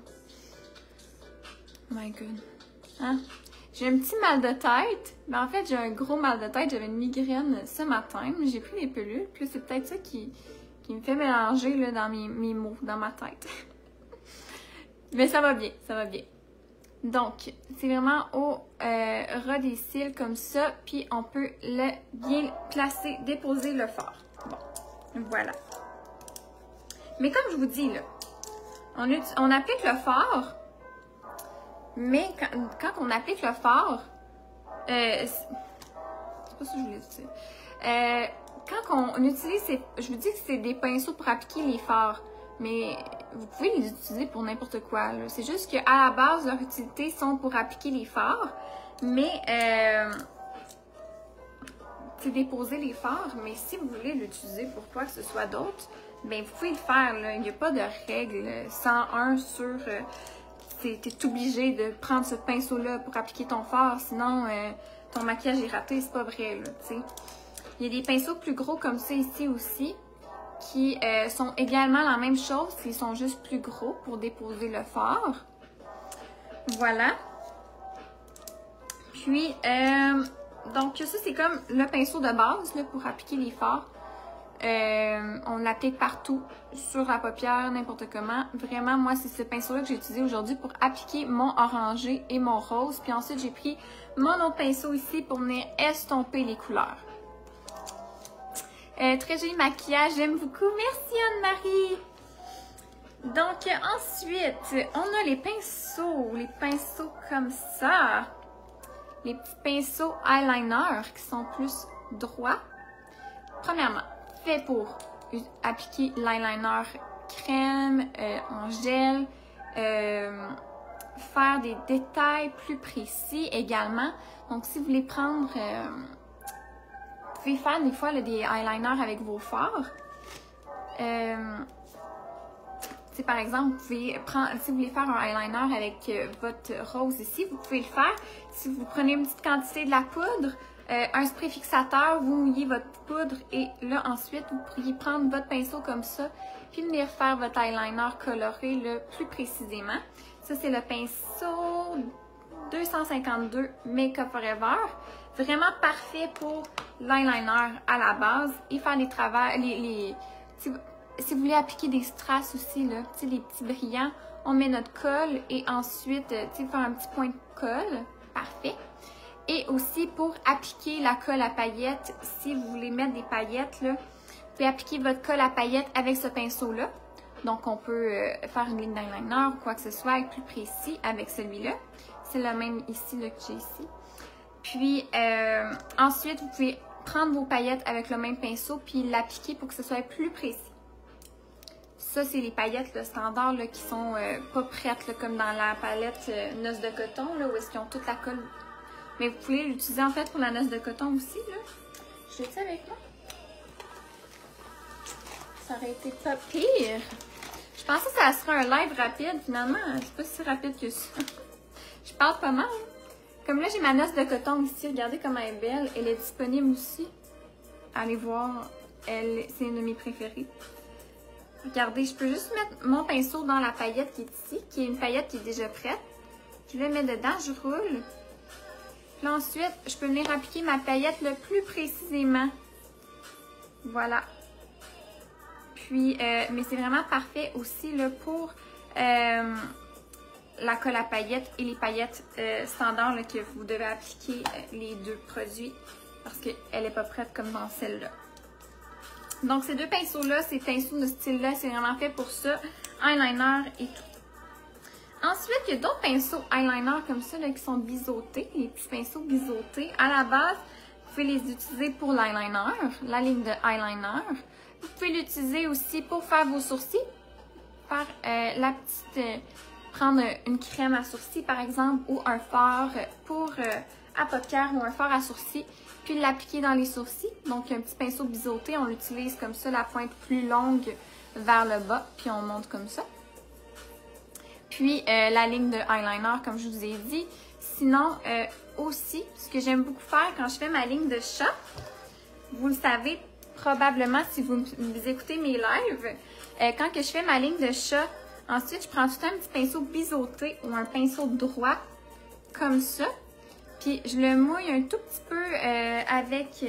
Oh my god. Hein? J'ai un petit mal de tête. Mais en fait, j'ai un gros mal de tête. J'avais une migraine ce matin. J'ai pris des pilules. Puis c'est peut-être ça qui me fait mélanger là, dans mes mots, dans ma tête. Mais ça va bien, ça va bien. Donc, c'est vraiment au ras des cils comme ça. Puis on peut le bien placer, déposer le fard. Bon, voilà. Mais comme je vous dis, là, on applique le fard, mais quand on applique le fard, c'est pas ça que je voulais dire. Quand on utilise, je vous dis que c'est des pinceaux pour appliquer les fards, mais vous pouvez les utiliser pour n'importe quoi. C'est juste qu'à la base, leur utilité sont pour appliquer les fards, mais c'est déposer les fards, mais si vous voulez l'utiliser pour quoi que ce soit d'autre, ben vous pouvez le faire. Là. Il n'y a pas de règle 101 sur t'es obligé de prendre ce pinceau-là pour appliquer ton fard, sinon ton maquillage est raté, c'est pas vrai. Là, t'sais. Il y a des pinceaux plus gros comme ça ici aussi, qui sont également la même chose, ils sont juste plus gros pour déposer le fard. Voilà. Puis, donc ça c'est comme le pinceau de base là, pour appliquer les fards. On l'applique partout, sur la paupière, n'importe comment. Vraiment, moi, c'est ce pinceau-là que j'ai utilisé aujourd'hui pour appliquer mon orangé et mon rose. Puis ensuite, j'ai pris mon autre pinceau ici pour venir estomper les couleurs. Très joli maquillage, j'aime beaucoup. Merci Anne-Marie! Donc, ensuite, on a les pinceaux comme ça. Les petits pinceaux eyeliner qui sont plus droits. Premièrement, fait pour appliquer l'eyeliner crème, en gel, faire des détails plus précis également. Donc, si vous voulez prendre, vous pouvez faire des fois là, des eyeliners avec vos fards. Par exemple, vous pouvez prendre, si vous voulez faire un eyeliner avec votre rose ici, vous pouvez le faire. Si vous prenez une petite quantité de la poudre, un spray fixateur, vous mouillez votre poudre et là ensuite, vous pourriez prendre votre pinceau comme ça, puis venir faire votre eyeliner coloré le plus précisément. Ça, c'est le pinceau 252 Makeup Forever. Vraiment parfait pour l'eyeliner à la base et faire les travers, si vous voulez appliquer des strass aussi, là, les petits brillants, on met notre colle et ensuite, faire un petit point de colle. Parfait. Et aussi pour appliquer la colle à paillettes, si vous voulez mettre des paillettes, là, vous pouvez appliquer votre colle à paillettes avec ce pinceau-là. Donc, on peut faire une ligne d'eyeliner ou quoi que ce soit, être plus précis avec celui-là. C'est le même ici là, que j'ai ici. Puis, ensuite, vous pouvez prendre vos paillettes avec le même pinceau puis l'appliquer pour que ce soit plus précis. Ça, c'est les paillettes le standard là, qui sont pas prêtes, là, comme dans la palette noce de coton, là, où est-ce qu'ils ont toute la colle. Mais vous pouvez l'utiliser en fait pour la noce de coton aussi. Là. Je l'ai avec moi. Ça aurait été pas pire. Je pensais que ça serait un live rapide. Finalement, c'est pas si rapide que ça. Je parle pas mal. Comme là, j'ai ma noce de coton ici. Regardez comment elle est belle. Elle est disponible aussi. Allez voir. C'est une de mes préférées. Regardez, je peux juste mettre mon pinceau dans la paillette qui est ici, qui est une paillette qui est déjà prête. Je le mets dedans, je roule. Puis ensuite, je peux venir appliquer ma paillette le plus précisément. Voilà. Puis, mais c'est vraiment parfait aussi là, pour la colle à paillettes et les paillettes standards là, que vous devez appliquer les deux produits parce qu'elle n'est pas prête comme dans celle-là. Donc, ces deux pinceaux-là, ces pinceaux de style-là, c'est vraiment fait pour ça. Eyeliner et tout. Ensuite, il y a d'autres pinceaux eyeliner comme ça là, qui sont biseautés, les petits pinceaux biseautés. À la base, vous pouvez les utiliser pour l'eyeliner, la ligne de eyeliner. Vous pouvez l'utiliser aussi pour faire vos sourcils. Faire prendre une crème à sourcils, par exemple, ou un fard pour à paupières ou un fard à sourcils. Puis l'appliquer dans les sourcils. Donc, un petit pinceau biseauté, on l'utilise comme ça, la pointe plus longue vers le bas, puis on monte comme ça. Puis, la ligne de eyeliner, comme je vous ai dit. Sinon, aussi, ce que j'aime beaucoup faire quand je fais ma ligne de chat, vous le savez probablement si vous écoutez mes lives, quand que je fais ma ligne de chat, ensuite, je prends tout un petit pinceau biseauté ou un pinceau droit, comme ça. Puis, je le mouille un tout petit peu avec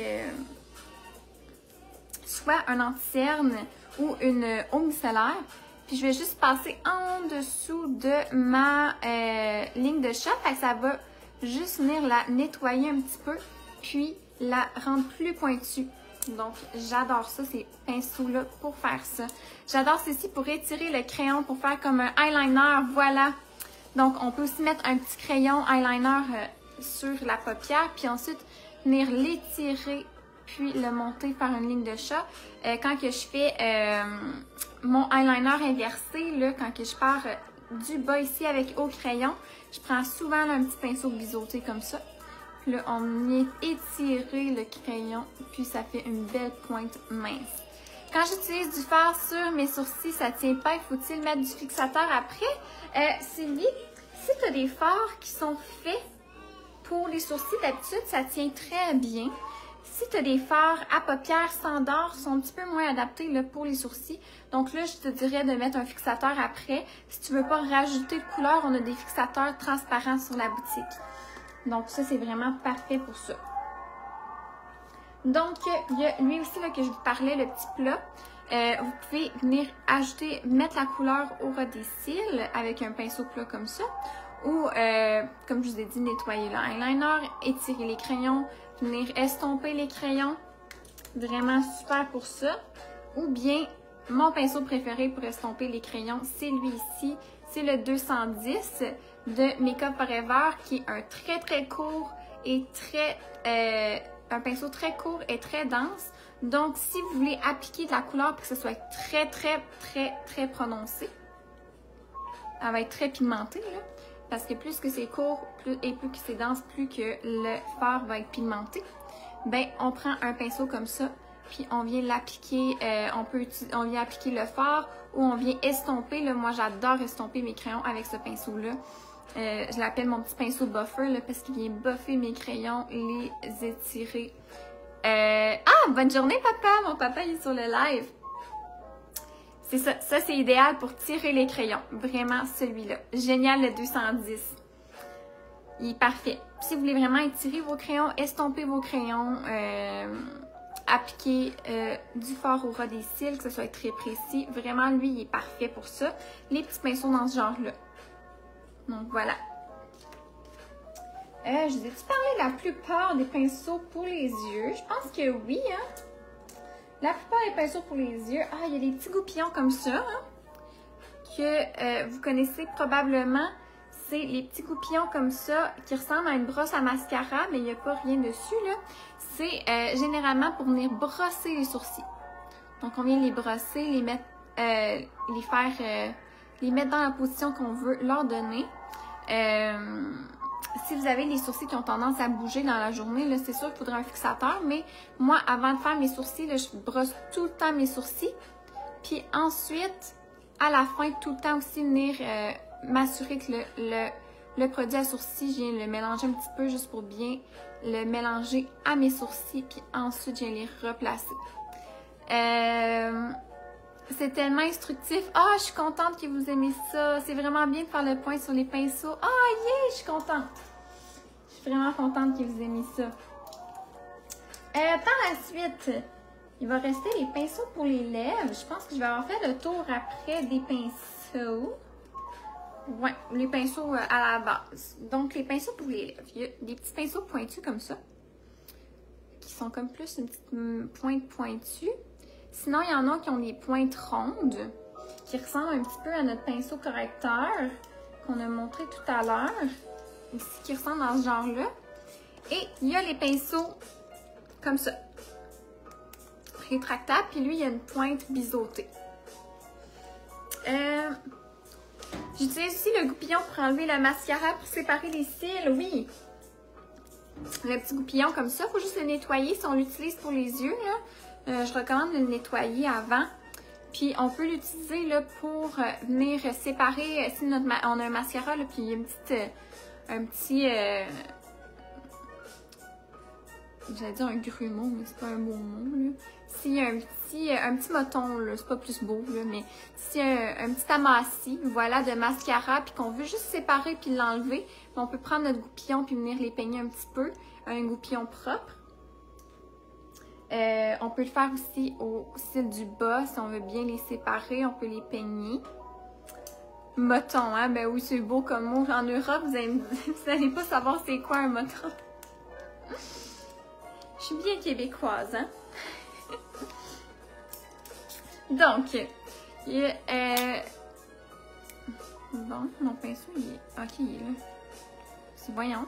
soit un anti-cerne ou une eau micellaire. Puis, je vais juste passer en dessous de ma ligne de chat. Fait que ça va juste venir la nettoyer un petit peu, puis la rendre plus pointue. Donc, j'adore ça, ces pinceaux-là pour faire ça. J'adore ceci pour étirer le crayon, pour faire comme un eyeliner. Voilà. Donc, on peut aussi mettre un petit crayon eyeliner sur la paupière, puis ensuite venir l'étirer, puis le monter, faire une ligne de chat. Quand que je fais mon eyeliner inversé, là, quand que je pars du bas ici avec au crayon, je prends souvent là, un petit pinceau biseauté comme ça. Puis là, on vient étirer le crayon, puis ça fait une belle pointe mince. Quand j'utilise du fard sur mes sourcils, ça tient pas. Faut-il mettre du fixateur après? Sylvie, si tu as des fards qui sont faits pour les sourcils, d'habitude, ça tient très bien. Si tu as des fards à paupières standards, sont un petit peu moins adaptés là, pour les sourcils. Donc là, je te dirais de mettre un fixateur après. Si tu veux pas rajouter de couleur, on a des fixateurs transparents sur la boutique. Donc ça, c'est vraiment parfait pour ça. Donc, il y a lui aussi là, que je vous parlais, le petit plat. Vous pouvez venir ajouter, mettre la couleur au ras des cils avec un pinceau plat comme ça. Ou, comme je vous ai dit, nettoyer le eyeliner, étirer les crayons, venir estomper les crayons. Vraiment super pour ça. Ou bien mon pinceau préféré pour estomper les crayons, c'est lui ici. C'est le 210 de Makeup Forever qui est un très court et un pinceau très court et très dense. Donc, si vous voulez appliquer de la couleur pour que ce soit très prononcé, elle va être très pigmentée, là. Parce que plus que c'est court plus que c'est dense, plus que le fard va être pigmenté. Ben, on prend un pinceau comme ça, puis on vient l'appliquer, on vient appliquer le fard ou on vient estomper. Là, moi, j'adore estomper mes crayons avec ce pinceau-là. Je l'appelle mon petit pinceau buffer là, parce qu'il vient buffer mes crayons, les étirer. Ah, bonne journée, papa! Mon papa, il est sur le live. C'est ça. Ça, c'est idéal pour tirer les crayons. Vraiment, celui-là. Génial, le 210. Il est parfait. Si vous voulez vraiment étirer vos crayons, estomper vos crayons, appliquer du fard au ras des cils, que ce soit très précis, vraiment, lui, il est parfait pour ça. Les petits pinceaux dans ce genre-là. Donc, voilà. Je vous ai-tu parlé de la plupart des pinceaux pour les yeux? Je pense que oui, hein? La plupart des pinceaux pour les yeux. Ah, il y a des petits goupillons comme ça, hein? Que vous connaissez probablement. C'est les petits goupillons comme ça qui ressemblent à une brosse à mascara, mais il n'y a pas rien dessus, là. C'est généralement pour venir brosser les sourcils. Donc, on vient les brosser, les mettre, les mettre dans la position qu'on veut leur donner. Si vous avez les sourcils qui ont tendance à bouger dans la journée, là, c'est sûr qu'il faudrait un fixateur, mais moi, avant de faire mes sourcils, là, je brosse tout le temps mes sourcils. Puis ensuite, à la fin, tout le temps aussi venir m'assurer que le produit à sourcils, je viens le mélanger un petit peu juste pour bien le mélanger à mes sourcils, puis ensuite, je viens les replacer. C'est tellement instructif. Ah, je suis contente que vous aimez ça. C'est vraiment bien de faire le point sur les pinceaux. Ah, yeah, je suis contente. Je suis vraiment contente que vous aimez ça. Par la suite, il va rester les pinceaux pour les lèvres. Je pense que je vais avoir fait le tour après des pinceaux. Ouais, les pinceaux à la base. Donc, les pinceaux pour les lèvres. Il y a des petits pinceaux pointus comme ça, qui sont comme plus une petite pointe pointue. Sinon, il y en a qui ont des pointes rondes, qui ressemblent un petit peu à notre pinceau correcteur qu'on a montré tout à l'heure. Ici, qui ressemble dans ce genre-là. Et il y a les pinceaux comme ça, rétractables, puis lui, il y a une pointe biseautée. J'utilise aussi le goupillon pour enlever le mascara pour séparer les cils, oui. Le petit goupillon comme ça, il faut juste le nettoyer si on l'utilise pour les yeux, là. Je recommande de le nettoyer avant. Puis on peut l'utiliser là pour venir séparer si on a un mascara, là, puis il y a une petite, j'allais dire un grumeau, mais c'est pas un beau mot, là. S'il y a un petit moton, là, c'est pas plus beau, là, mais s'il y a un petit amassis, voilà, de mascara, puis qu'on veut juste séparer puis l'enlever, on peut prendre notre goupillon puis venir les peigner un petit peu, un goupillon propre. On peut le faire aussi au cils du bas, si on veut bien les séparer, on peut les peigner. Moton, hein? Ben oui, c'est beau comme mot. En Europe, vous allez pas savoir c'est quoi un moton. Je suis bien québécoise, hein? Donc, bon, mon pinceau, il est... Ok, il est là. C'est voyant.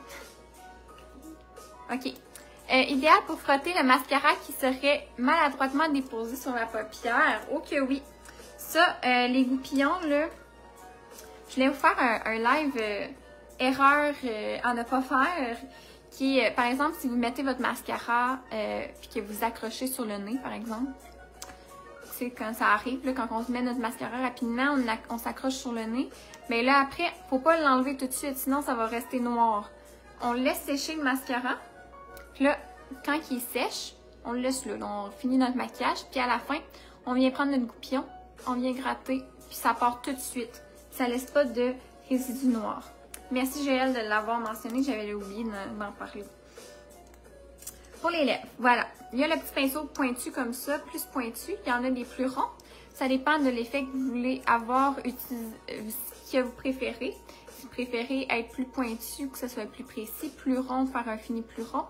Ok. Idéal pour frotter le mascara qui serait maladroitement déposé sur la paupière. Oh que oui! Ça, les goupillons, là, je voulais vous faire un live erreur à ne pas faire. Qui est, par exemple, si vous mettez votre mascara puis que vous accrochez sur le nez, par exemple. C'est quand ça arrive, là, quand on se met notre mascara rapidement, on s'accroche sur le nez. Mais là, après, faut pas l'enlever tout de suite, sinon ça va rester noir. On laisse sécher le mascara. Puis là, quand il est sèche, on le laisse là. On finit notre maquillage. Puis à la fin, on vient prendre notre goupillon, on vient gratter, puis ça part tout de suite. Ça laisse pas de résidus noirs. Merci Joël de l'avoir mentionné, j'avais oublié d'en parler. Pour les lèvres, voilà. Il y a le petit pinceau pointu comme ça, plus pointu. Il y en a des plus ronds. Ça dépend de l'effet que vous voulez avoir, ce que vous préférez. Si vous préférez être plus pointu, que ce soit plus précis, plus rond, faire un fini plus rond.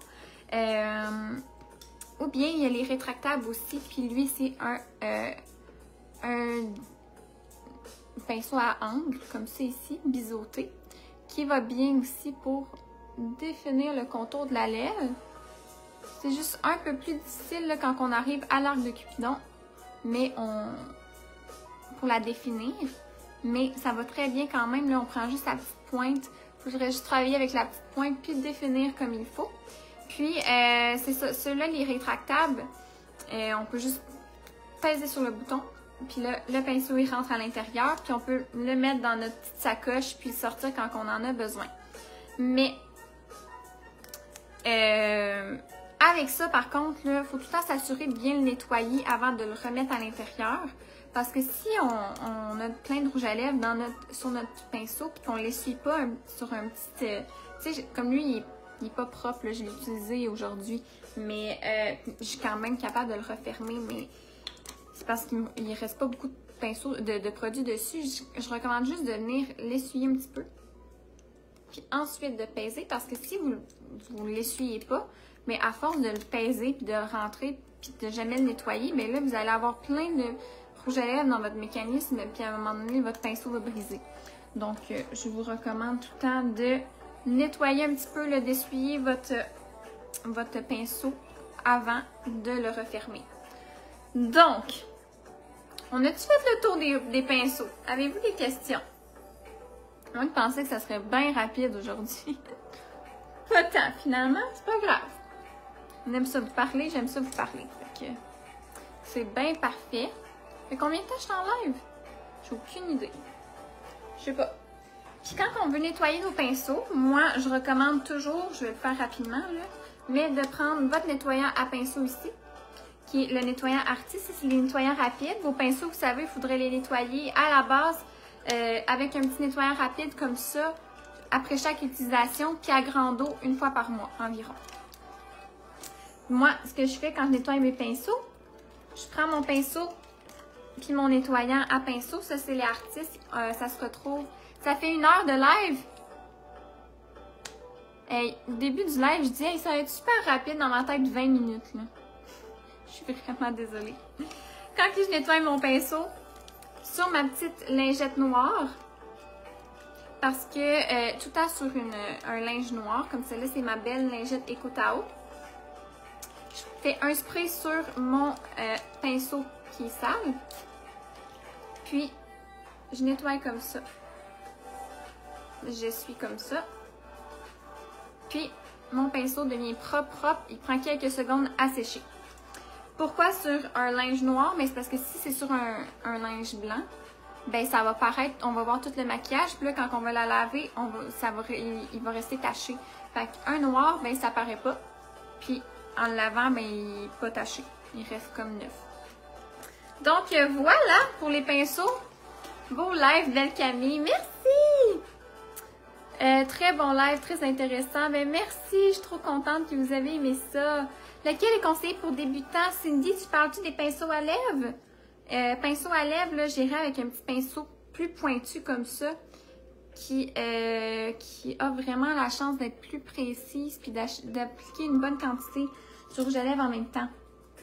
Ou bien, il y a les rétractables aussi. Puis lui, c'est un un pinceau à angle, comme ça ici, biseauté, qui va bien aussi pour définir le contour de la lèvre. C'est juste un peu plus difficile là, quand on arrive à l'arc de Cupidon, mais pour la définir. Mais ça va très bien quand même. Là, on prend juste la petite pointe. Il faudrait juste travailler avec la petite pointe puis définir comme il faut. Puis, c'est ça. Ceux-là, les rétractables, on peut juste peser sur le bouton. Puis là, le pinceau, il rentre à l'intérieur. Puis on peut le mettre dans notre petite sacoche puis le sortir quand on en a besoin. Mais, avec ça, par contre, il faut tout le temps s'assurer de bien le nettoyer avant de le remettre à l'intérieur. Parce que si on a plein de rouge à lèvres sur notre pinceau et qu'on ne l'essuie pas sur un petit... tu sais, comme lui, il n'est pas propre, là, je l'ai utilisé aujourd'hui. Mais je suis quand même capable de le refermer. Mais c'est parce qu'il ne reste pas beaucoup de pinceaux, de produits dessus. Je recommande juste de venir l'essuyer un petit peu. Puis ensuite de peser. Parce que si vous ne l'essuyez pas, mais à force de le peser puis de le rentrer puis de jamais le nettoyer, bien là, vous allez avoir plein de rouge à lèvres dans votre mécanisme, puis à un moment donné, votre pinceau va briser. Donc, je vous recommande tout le temps de nettoyer un petit peu, d'essuyer votre pinceau avant de le refermer. Donc, on a-tu fait le tour des pinceaux? Avez-vous des questions? Moi, je pensais que ça serait bien rapide aujourd'hui. Pas tant, finalement, c'est pas grave. On aime ça vous parler, j'aime ça vous parler. C'est bien parfait. Fait combien de temps je t'enlève? J'ai aucune idée. Je sais pas. Puis quand on veut nettoyer nos pinceaux, moi, je recommande toujours, je vais le faire rapidement, là, mais de prendre votre nettoyant à pinceau ici, qui est le nettoyant Artis. C'est les nettoyants rapides. Vos pinceaux, vous savez, il faudrait les nettoyer à la base avec un petit nettoyant rapide comme ça, après chaque utilisation, puis à grande eau, une fois par mois environ. Moi, ce que je fais quand je nettoie mes pinceaux, je prends mon pinceau puis mon nettoyant à pinceau, ça c'est les Artis, ça se retrouve. Ça fait 1 heure de live. Hey, au début du live, je dis, hey, ça va être super rapide dans ma tête, 20 minutes. Là. Je suis vraiment désolée. Quand je nettoie mon pinceau sur ma petite lingette noire, parce que tout le temps sur un linge noir, comme celle-là, c'est ma belle lingette EcoTao. Je fais un spray sur mon pinceau qui est sale. Puis, je nettoie comme ça. J'essuie comme ça. Puis, mon pinceau devient propre. Il prend quelques secondes à sécher. Pourquoi sur un linge noir? Mais c'est parce que si c'est sur un linge blanc, ben ça va paraître, on va voir tout le maquillage. Puis là, quand on va la laver, il va rester taché. Fait qu'un noir, ben ça paraît pas. Puis, en le lavant, ben il n'est pas taché. Il reste comme neuf. Donc, voilà pour les pinceaux. Beau live, belle Camille. Merci! Très bon live, très intéressant. Ben, merci, je suis trop contente que vous avez aimé ça. Lequel est conseillé pour débutants? Cindy, tu parles-tu des pinceaux à lèvres? Pinceau à lèvres, là, j'irai avec un petit pinceau plus pointu comme ça, qui a vraiment la chance d'être plus précise puis d'appliquer une bonne quantité sur rouge à lèvres en même temps.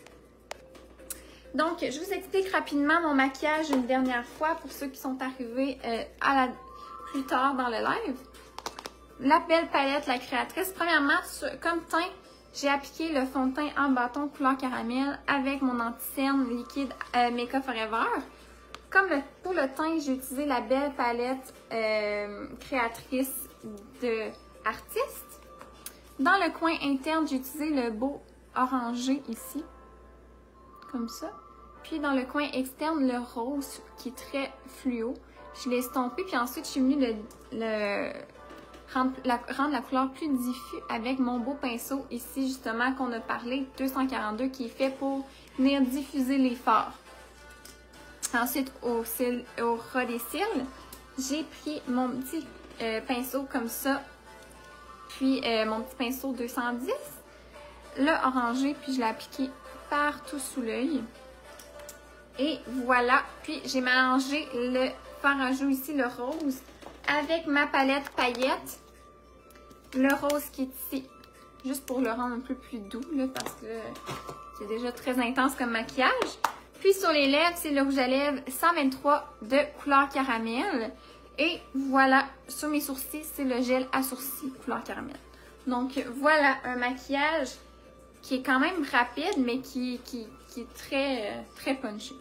Donc, je vous explique rapidement mon maquillage une dernière fois pour ceux qui sont arrivés plus tard dans le live. La belle palette, la créatrice. Premièrement, comme teint, j'ai appliqué le fond de teint en bâton couleur caramel avec mon anti-cerne liquide Make Up Forever. Comme pour le teint, j'ai utilisé la belle palette créatrice de Artiste. Dans le coin interne, j'ai utilisé le beau orangé ici, comme ça. Puis dans le coin externe, le rose qui est très fluo. Je l'ai estompé, puis ensuite je suis venue rendre la couleur plus diffuse avec mon beau pinceau ici justement qu'on a parlé, 242, qui est fait pour venir diffuser les fards. Ensuite, au ras des cils, j'ai pris mon petit pinceau comme ça, puis mon petit pinceau 210, le orangé, puis je l'ai appliqué partout sous l'œil. Et voilà, puis j'ai mélangé le fard à joues ici, le rose, avec ma palette paillettes, le rose qui est ici, juste pour le rendre un peu plus doux, là, parce que c'est déjà très intense comme maquillage. Puis sur les lèvres, c'est le rouge à lèvres 123 de couleur caramel. Et voilà, sur mes sourcils, c'est le gel à sourcils couleur caramel. Donc voilà un maquillage qui est quand même rapide, mais qui est très punchy.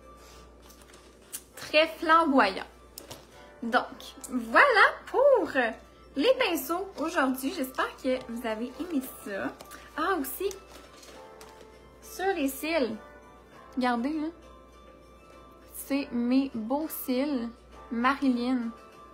Très flamboyant. Donc, voilà pour les pinceaux aujourd'hui. J'espère que vous avez aimé ça. Ah, aussi, sur les cils, regardez, là. C'est mes beaux cils Marilyn.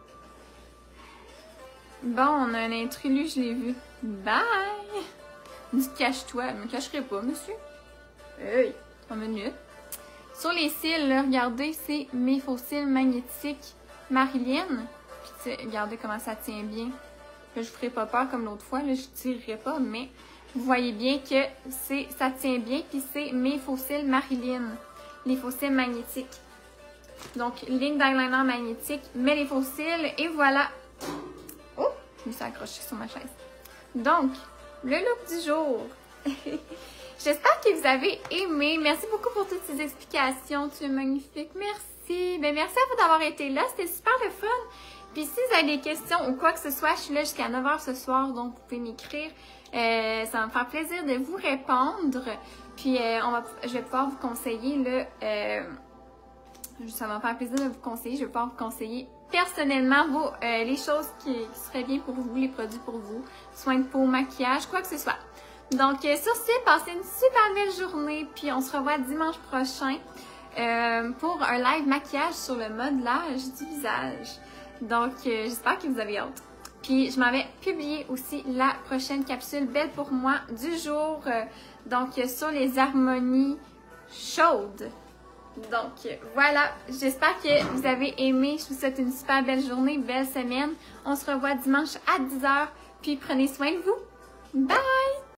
Bon, on a un intrus, je l'ai vu. Bye! Dis cache-toi. Je me cacherai pas, monsieur. Hey, 3 minutes. Sur les cils, là, regardez, c'est mes faux cils magnétiques Marilyn. Puis, regardez comment ça tient bien. Là, je vous ferai pas peur comme l'autre fois, là, je tirerai pas, mais vous voyez bien que ça tient bien. Puis, c'est mes faux cils Marilyn. Les faux cils magnétiques. Donc, ligne d'eyeliner magnétique, mais les faux cils, et voilà. Oh, je me suis accrochée sur ma chaise. Donc, le look du jour. J'espère que vous avez aimé. Merci beaucoup pour toutes ces explications. Tu es magnifique. Merci. Ben, merci à vous d'avoir été là. C'était super le fun. Puis si vous avez des questions ou quoi que ce soit, je suis là jusqu'à 9 h ce soir. Donc, vous pouvez m'écrire. Ça va me faire plaisir de vous répondre. Puis, je vais pouvoir vous conseiller ça va me faire plaisir de vous conseiller. Je vais pouvoir vous conseiller personnellement les choses qui seraient bien pour vous, les produits pour vous, soins de peau, maquillage, quoi que ce soit. Donc, sur ce, passez une super belle journée, puis on se revoit dimanche prochain pour un live maquillage sur le modelage du visage. Donc, j'espère que vous avez hâte. Puis, je m'avais publié aussi la prochaine capsule Belle pour moi du jour, donc sur les harmonies chaudes. Donc, voilà, j'espère que vous avez aimé. Je vous souhaite une super belle journée, belle semaine. On se revoit dimanche à 10 h, puis prenez soin de vous. Bye!